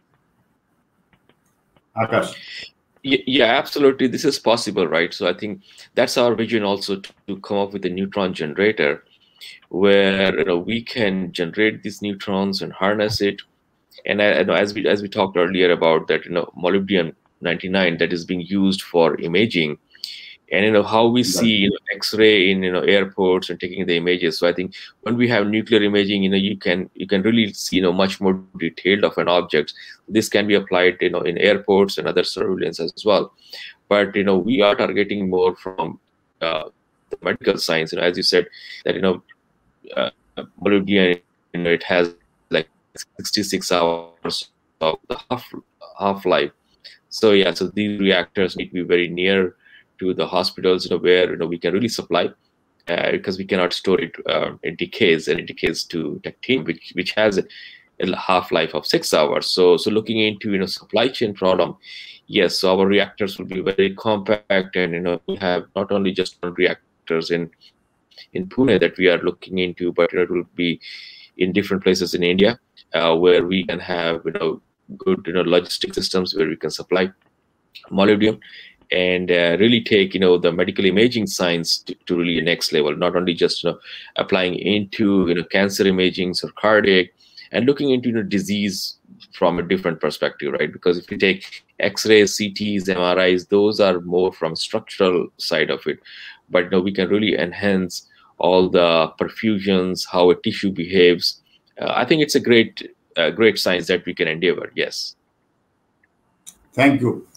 Akash? Yeah, absolutely. This is possible, right? So I think that's our vision also, to come up with a neutron generator where we can generate these neutrons and harness it. And as we talked earlier about that, molybdenum-99 that is being used for imaging, and how we see X-ray in airports and taking the images. So I think when we have nuclear imaging, you can really see much more detailed of an object. This can be applied in airports and other surveillance as well. But we are targeting more from the medical science. As you said, that molybdenum, it has like 66 hours of the half-life. So yeah, so these reactors need to be very near to the hospitals, where we can really supply, because we cannot store it. It decays, and it decays to titanium, which has a half-life of 6 hours. So looking into supply chain problem, yes. So our reactors will be very compact, and we have not only just one reactors in Pune that we are looking into, but it will be in different places in India, where we can have good logistic systems where we can supply molybdenum, and really take the medical imaging science to really next level. Not only just applying into cancer imaging or cardiac, and looking into disease from a different perspective, right? Because if you take X-rays, CTs, MRIs, those are more from structural side of it, but we can really enhance all the perfusions, how a tissue behaves. I think it's a great science that we can endeavor. Yes. Thank you.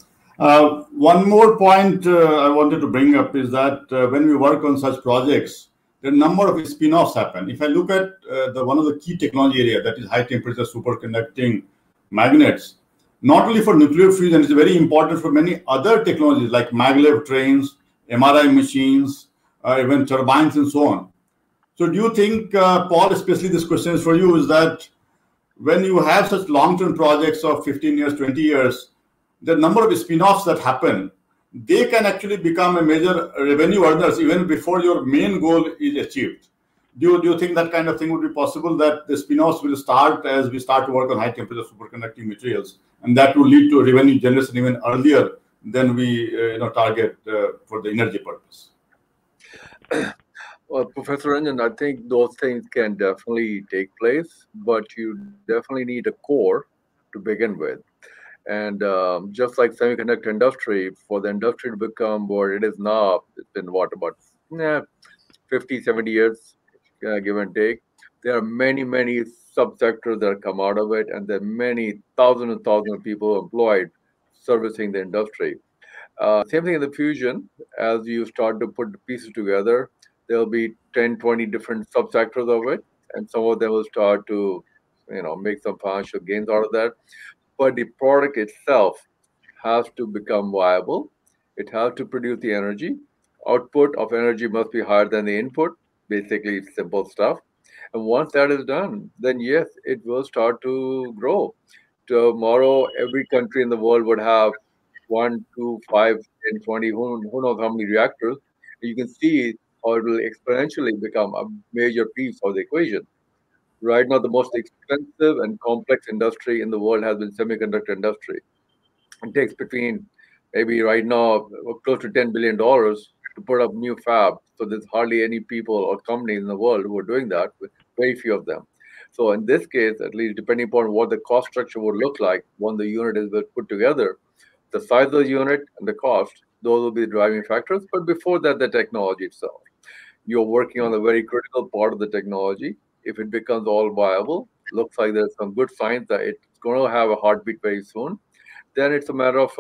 One more point I wanted to bring up is that when we work on such projects, the number of spin-offs happen. If I look at one of the key technology area, that is high temperature superconducting magnets, not only for nuclear fusion, it's very important for many other technologies like maglev trains, MRI machines, even turbines and so on. So do you think, Paul, especially this question is for you, is that when you have such long-term projects of 15 years, 20 years, the number of spin-offs that happen, they can actually become a major revenue earners even before your main goal is achieved. Do you think that kind of thing would be possible, that the spin-offs will start as we start to work on high-temperature superconducting materials, and that will lead to revenue generation even earlier than we target for the energy purpose? Well, Professor Ranjan, I think those things can definitely take place, but you definitely need a core to begin with. And just like semiconductor industry, for the industry to become what it is now, it's been what, about 50, 70 years, give and take. There are many, many subsectors that come out of it, and there are many thousands and thousands of people employed servicing the industry. Same thing in the fusion. As you start to put the pieces together, there'll be 10, 20 different subsectors of it, and some of them will start to, make some financial gains out of that. But the product itself has to become viable. It has to produce the energy. Output of energy must be higher than the input, basically simple stuff. And once that is done, then yes, it will start to grow. Tomorrow, every country in the world would have 1, 2, 5, 10, 20, who knows how many reactors. You can see how it will exponentially become a major piece of the equation. Right now, the most expensive and complex industry in the world has been semiconductor industry. It takes between maybe right now close to $10 billion to put up new fab. So there's hardly any people or companies in the world who are doing that, very few of them. So in this case, at least depending upon what the cost structure would look like when the unit is put together, the size of the unit and the cost, those will be the driving factors. But before that, the technology itself. You're working on a very critical part of the technology. If it becomes all viable, looks like there's some good signs that it's going to have a heartbeat very soon, then it's a matter of,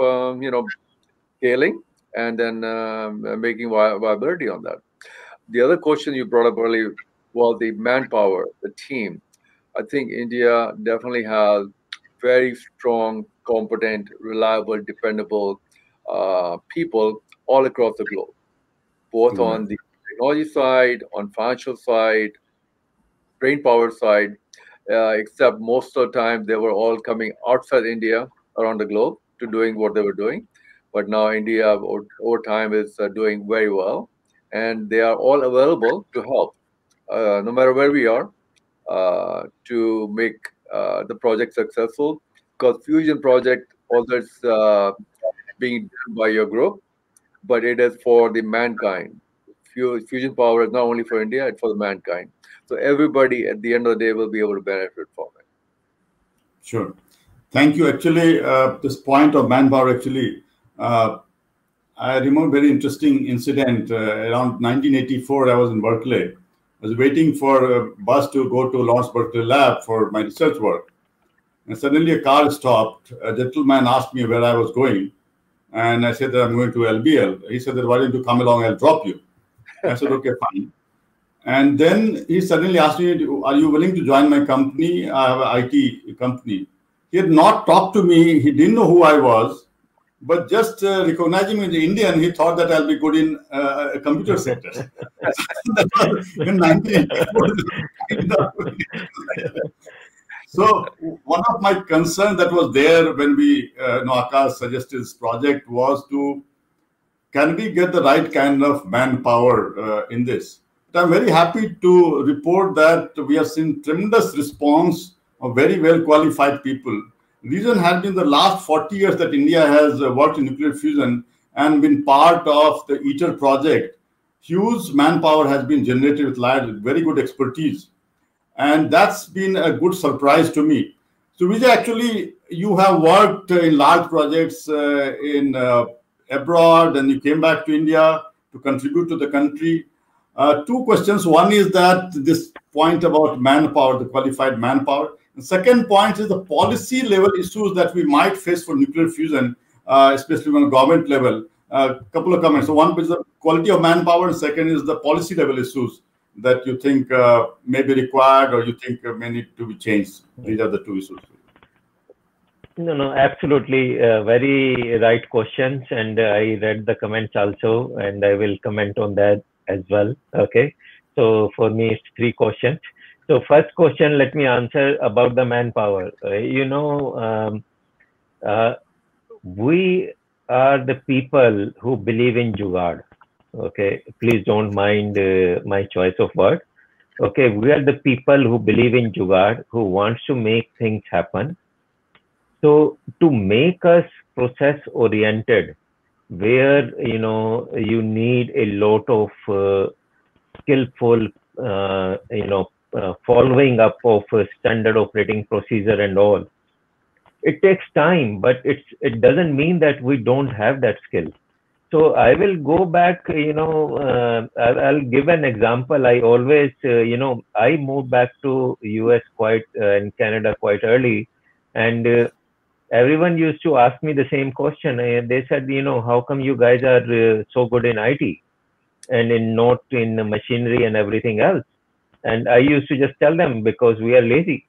scaling and then making viability on that. The other question you brought up earlier was the manpower, the team. I think India definitely has very strong, competent, reliable, dependable people all across the globe, both on the technology side, on financial side, brain power side, except most of the time they were all coming outside India around the globe to doing what they were doing. But now India over time is doing very well, and they are all available to help, no matter where we are, to make the project successful. Because fusion project, although it's being done by your group, but it is for the mankind. Fusion power is not only for India, it's for the mankind. So everybody at the end of the day will be able to benefit from it. Sure. Thank you. Actually, this point of manpower, actually, I remember a very interesting incident. Around 1984, I was in Berkeley. I was waiting for a bus to go to Lawrence Berkeley lab for my research work. And suddenly a car stopped. A gentleman asked me where I was going. And I said that I'm going to LBL. He said that, why don't you come along, I'll drop you. I said, okay, fine. And then he suddenly asked me, are you willing to join my company? I have an IT company. He had not talked to me. He didn't know who I was. But just recognizing me as an Indian, he thought that I'll be good in a computer sector. That was in 1984. So one of my concerns that was there when we, Akash suggested this project was to, can we get the right kind of manpower in this? But I'm very happy to report that we have seen tremendous response of very well qualified people. Reason has been the last 40 years that India has worked in nuclear fusion and been part of the ITER project. Huge manpower has been generated with very good expertise. And that's been a good surprise to me. So Vijay, actually, you have worked in large projects in abroad, and you came back to India to contribute to the country. Two questions. One is that this point about manpower, the qualified manpower. The second point is the policy level issues that we might face for nuclear fusion especially on a government level. A couple of comments. So one is the quality of manpower, and second is the policy level issues that you think may be required or you think may need to be changed. These are the two issues. No, absolutely. Very right questions. And I read the comments also, and I will comment on that as well. Okay. So for me, it's 3 questions. So first question, let me answer about the manpower. We are the people who believe in Jugaad. Okay. Please don't mind my choice of word. Okay. We are the people who believe in Jugaad, who wants to make things happen. So to make us process oriented, where you need a lot of skillful following up of standard operating procedure and all, it takes time, but it doesn't mean that we don't have that skill. So I will go back, I'll give an example. I always, I moved back to US and Canada quite early, and everyone used to ask me the same question. They said, how come you guys are so good in IT and not in machinery and everything else? And I used to just tell them, because we are lazy.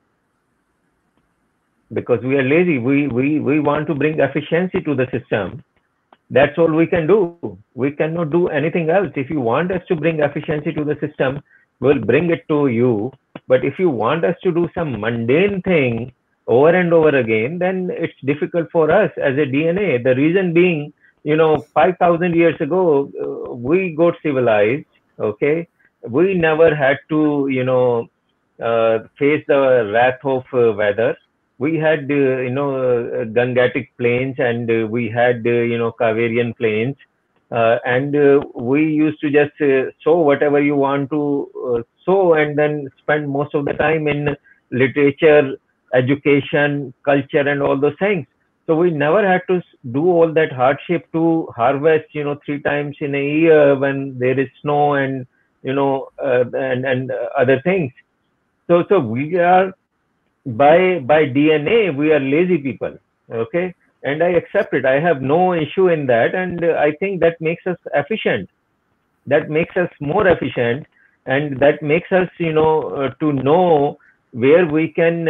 Because we are lazy. We want to bring efficiency to the system. That's all we can do. We cannot do anything else. If you want us to bring efficiency to the system, we'll bring it to you. But if you want us to do some mundane thing over and over again, then it's difficult for us as a DNA. The reason being, 5,000 years ago, we got civilized. Okay, we never had to, face the wrath of weather. We had, Gangetic plains, and we had, Kaverian plains, and we used to just sow whatever you want to sow, and then spend most of the time in literature, education, culture, and all those things. So we never had to do all that hardship to harvest, 3 times in a year when there is snow and, and other things. So we are, by DNA, we are lazy people. Okay. And I accept it. I have no issue in that. And I think that makes us efficient. That makes us more efficient. And that makes us, to know where we can,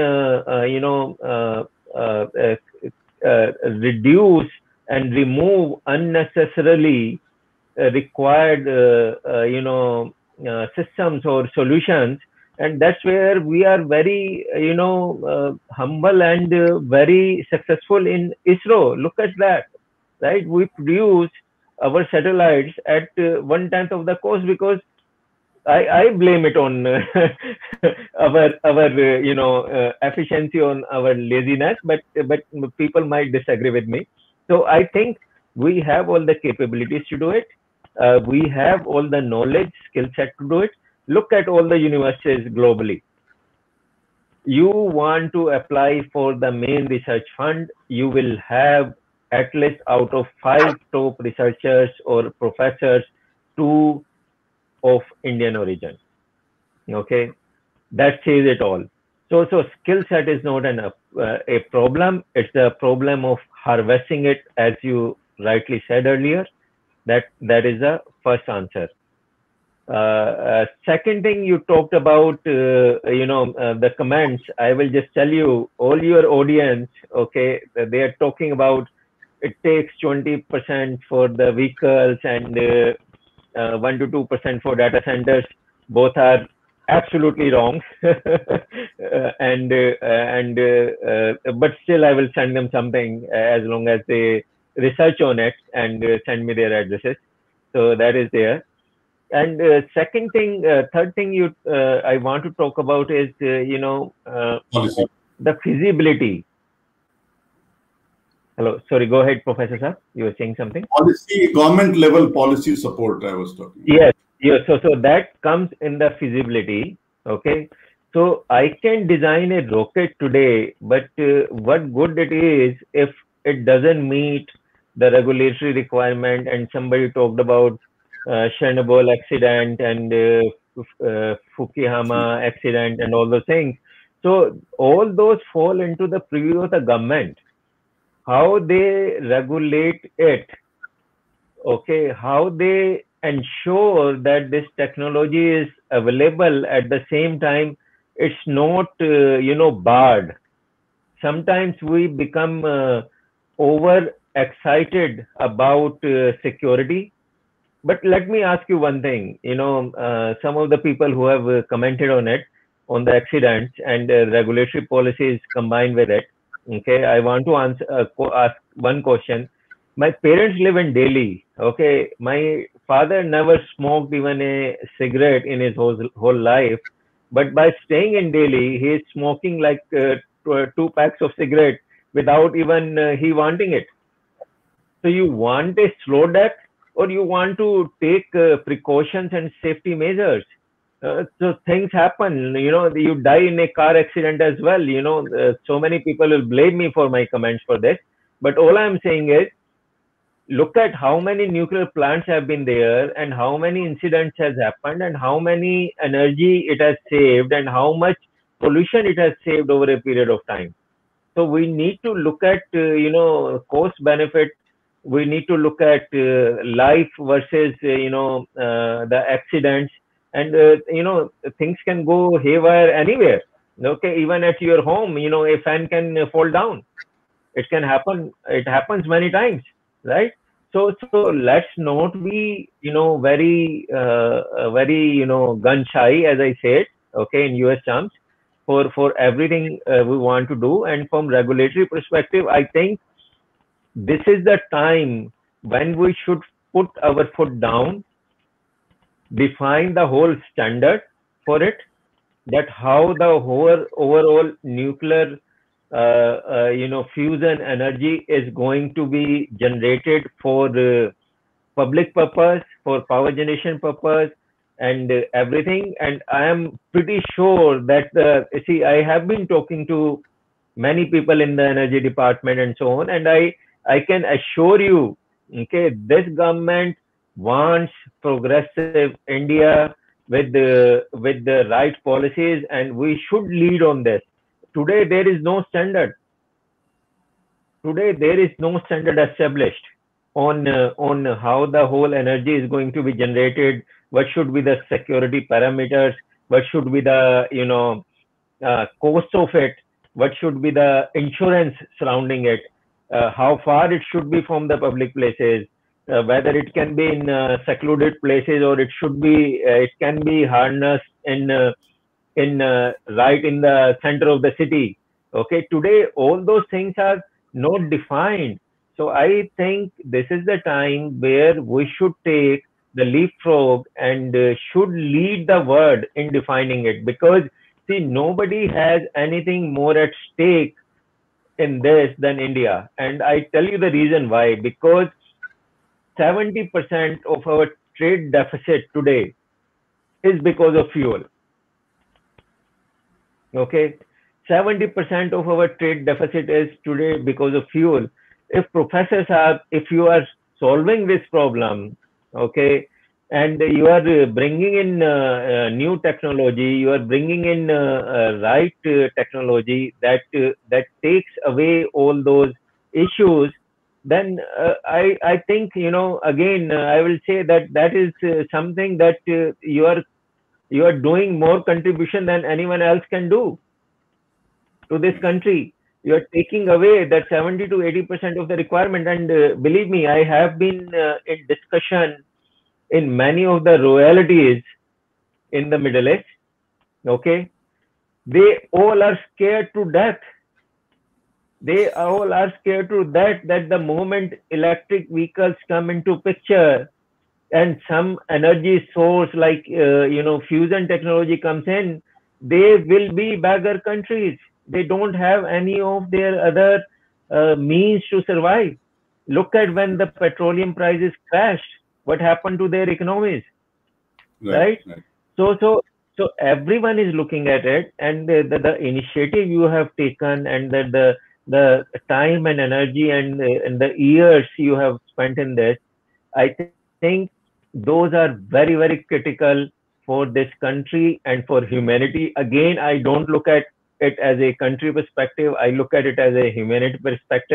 reduce and remove unnecessarily required, systems or solutions. And that's where we are very, humble and very successful in ISRO. Look at that, right? We produce our satellites at 1/10 of the cost, because I blame it on our efficiency, on our laziness, but people might disagree with me. So I think we have all the capabilities to do it. We have all the knowledge, skill set to do it. Look at all the universities globally. You want to apply for the main research fund, you will have at least out of 5 top researchers or professors, 2 of Indian origin. Okay, that says it all. So skill set is not a problem. It's a problem of harvesting it, as you rightly said earlier. That is the first answer. Second thing, you talked about, the comments. I will just tell you, all your audience, okay, they are talking about it takes 20% for the vehicles and 1 to 2% for data centers. Both are absolutely wrong. But still, I will send them something as long as they research on it and send me their addresses. So that is there. And third thing I want to talk about is, Policy. the feasibility. Hello, sorry, go ahead, Professor sir. You were saying something? Policy, government level policy support, I was talking about. Yes. So that comes in the feasibility. Okay. So I can design a rocket today, but what good it is if it doesn't meet the regulatory requirement? And somebody talked about Chernobyl accident and Fukushima accident and all those things. So all those fall into the purview of the government. how they regulate it, okay, how they ensure that this technology is available at the same time, it's not, barred. Sometimes we become over excited about security. But let me ask you one thing. Some of the people who have commented on it, on the accidents and regulatory policies combined with it. Okay, I want to ask one question. My parents live in Delhi. Okay, my father never smoked even a cigarette in his whole life, but by staying in Delhi, he is smoking like two packs of cigarette without even he wanting it. So you want a slow death, or you want to take precautions and safety measures? So things happen. You die in a car accident as well. So many people will blame me for my comments for this. But all I'm saying is, look at how many nuclear plants have been there, and how many incidents has happened, and how many energy it has saved, and how much pollution it has saved over a period of time. So we need to look at cost benefit. We need to look at life versus the accidents. And things can go haywire anywhere. Okay, even at your home, a fan can fall down. It can happen. It happens many times, right? So let's not be very gun shy, as I said, okay, in US terms, for everything we want to do. And from regulatory perspective, I think this is the time when we should put our foot down, define the whole standard for it, that how the whole overall nuclear fusion energy is going to be generated for public purpose, for power generation purpose, and everything. And I am pretty sure that see, I have been talking to many people in the energy department and so on, and I can assure you, okay, this government wants progressive India with the right policies, and we should lead on this. Today there is no standard. Today there is no standard established on how the whole energy is going to be generated. What should be the security parameters? What should be the cost of it? What should be the insurance surrounding it? How far it should be from the public places? Whether it can be in secluded places, or it can be harnessed in right in the center of the city. Okay, today all those things are not defined. So I think this is the time where we should take the leapfrog and should lead the world in defining it, because see, nobody has anything more at stake in this than India. And I tell you the reason why. Because 70% of our trade deficit today is because of fuel. Okay, 70% of our trade deficit is today because of fuel. If you are solving this problem, okay, and you are bringing in new technology, you are bringing in right technology that takes away all those issues, then I think, again, I will say that is something that you are doing more contribution than anyone else can do to this country. You are taking away that 70 to 80% of the requirement. And believe me, I have been in discussion in many of the royalties in the Middle East. Okay, they all are scared to death. They all are scared to death that the moment electric vehicles come into picture, and some energy source like fusion technology comes in, they will be beggar countries. They don't have any of their other means to survive. Look at when the petroleum prices crashed, what happened to their economies, right? So everyone is looking at it, and the initiative you have taken, and the time and energy and the years you have spent in this, I think those are very, very critical for this country and for humanity. Again, I don't look at it as a country perspective. I look at it as a humanity perspective.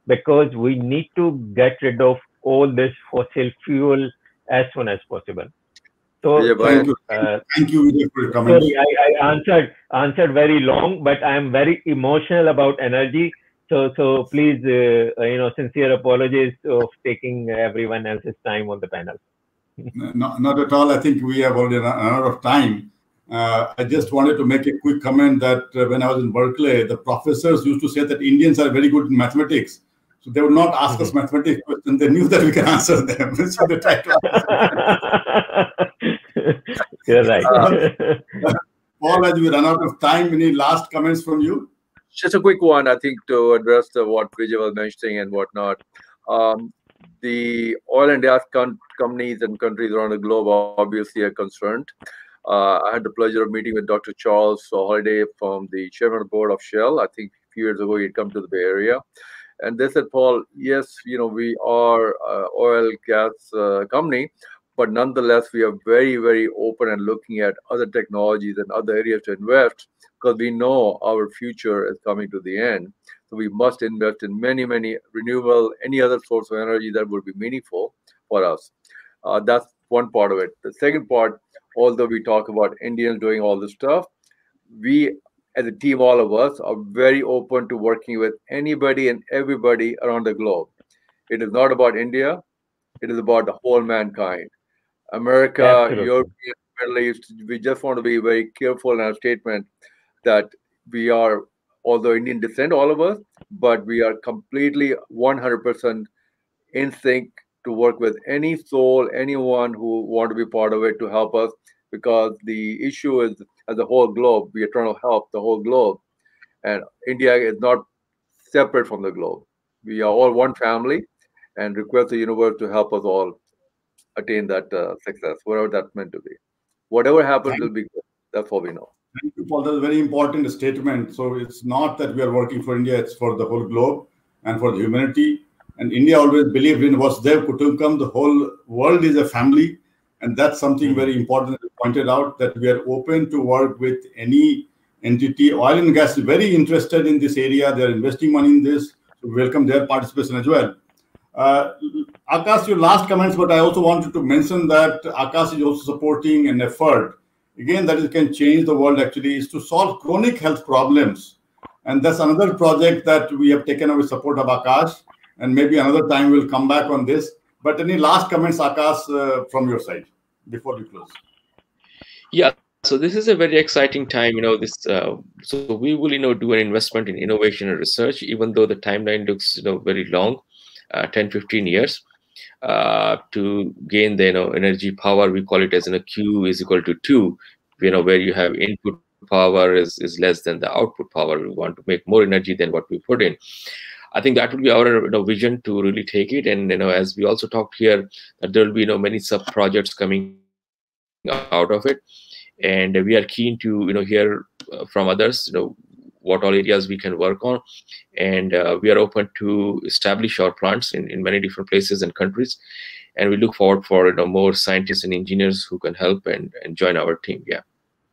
because we need to get rid of all this fossil fuel as soon as possible. So, Vijay, thank you, Vijay, for your comments. sorry, I answered very long, but I am very emotional about energy. So please, sincere apologies of taking everyone else's time on the panel. Not at all. I think we have already run out of time. I just wanted to make a quick comment that when I was in Berkeley, the professors used to say that Indians are very good in mathematics. So they would not ask us mathematics questions. They knew that we can answer them. So they tried to answer. You're right. Paul, as we run out of time, any last comments from you? Just a quick one, I think, to address what Vijay was mentioning and whatnot. The oil and gas companies and countries around the globe obviously are concerned. I had the pleasure of meeting with Dr. Charles Holliday from the chairman of the board of Shell. I think a few years ago he'd come to the Bay Area. And they said, Paul, yes, we are oil gas company, but nonetheless, we are very, very open and looking at other technologies and other areas to invest, because we know our future is coming to the end. So we must invest in many, many renewable, any other source of energy that would be meaningful for us. That's one part of it. The second part, although we talk about Indians doing all this stuff, we as a team, all of us are very open to working with anybody and everybody around the globe. It is not about India. It is about the whole mankind. America, Absolutely. Europe, Middle East, we just want to be very careful in our statement that we are, although Indian descent, all of us, but we are completely 100% in sync to work with any soul, anyone who want to be part of it to help us, because the issue is, as a whole globe, we are trying to help the whole globe. And India is not separate from the globe. We are all one family, and request the universe to help us all attain that success, whatever that's meant to be. Whatever happens will be good. That's all we know. Thank you, Paul. That's a very important statement. So it's not that we are working for India, it's for the whole globe and for the humanity. And India always believed in Vasudhaiva Kutumbakam, the whole world is a family. And that's something very important that you pointed out, that we are open to work with any entity. Oil and gas is very interested in this area. They're investing money in this. So we welcome their participation as well. Akash, your last comments, but I also wanted to mention that Akash is also supporting an effort, again, that it can change the world actually, is to solve chronic health problems. And that's another project that we have taken up with support of Akash. And maybe another time we'll come back on this. But any last comments, Akash, from your side before we close? Yeah, so this is a very exciting time. So we will, do an investment in innovation and research, even though the timeline looks, very long, 10, 15 years, to gain the, energy power. We call it as Q is equal to 2, where you have input power is less than the output power. We want to make more energy than what we put in. I think that would be our vision to really take it. And as we also talked here, that there will be many sub projects coming out of it, and we are keen to hear from others what all areas we can work on, and we are open to establish our plants in many different places and countries, and we look forward for more scientists and engineers who can help and join our team. Yeah.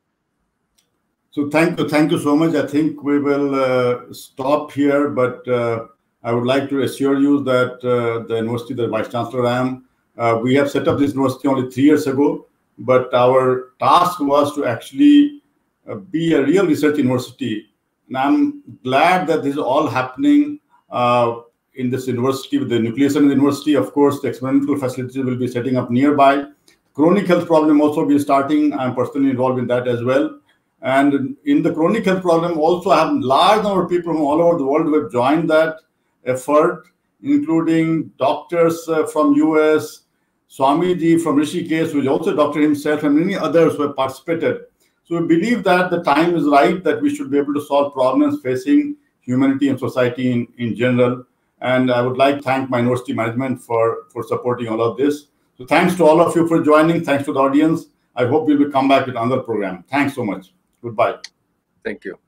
So thank you so much. I think we will stop here, but I would like to assure you that the university, the Vice Chancellor I am, we have set up this university only 3 years ago, but our task was to actually be a real research university. And I'm glad that this is all happening in this university with the nucleus in the university. Of course, the experimental facilities will be setting up nearby. Chronic health problem also be starting. I'm personally involved in that as well. And in the chronic health problem, also I have a large number of people from all over the world who have joined that effort, including doctors from US, Swamiji from Rishikesh, who is also a doctor himself, and many others who have participated. So we believe that the time is right, that we should be able to solve problems facing humanity and society in general. And I would like to thank my university management for supporting all of this. So thanks to all of you for joining. Thanks to the audience. I hope we will come back with another program. Thanks so much. Goodbye. Thank you.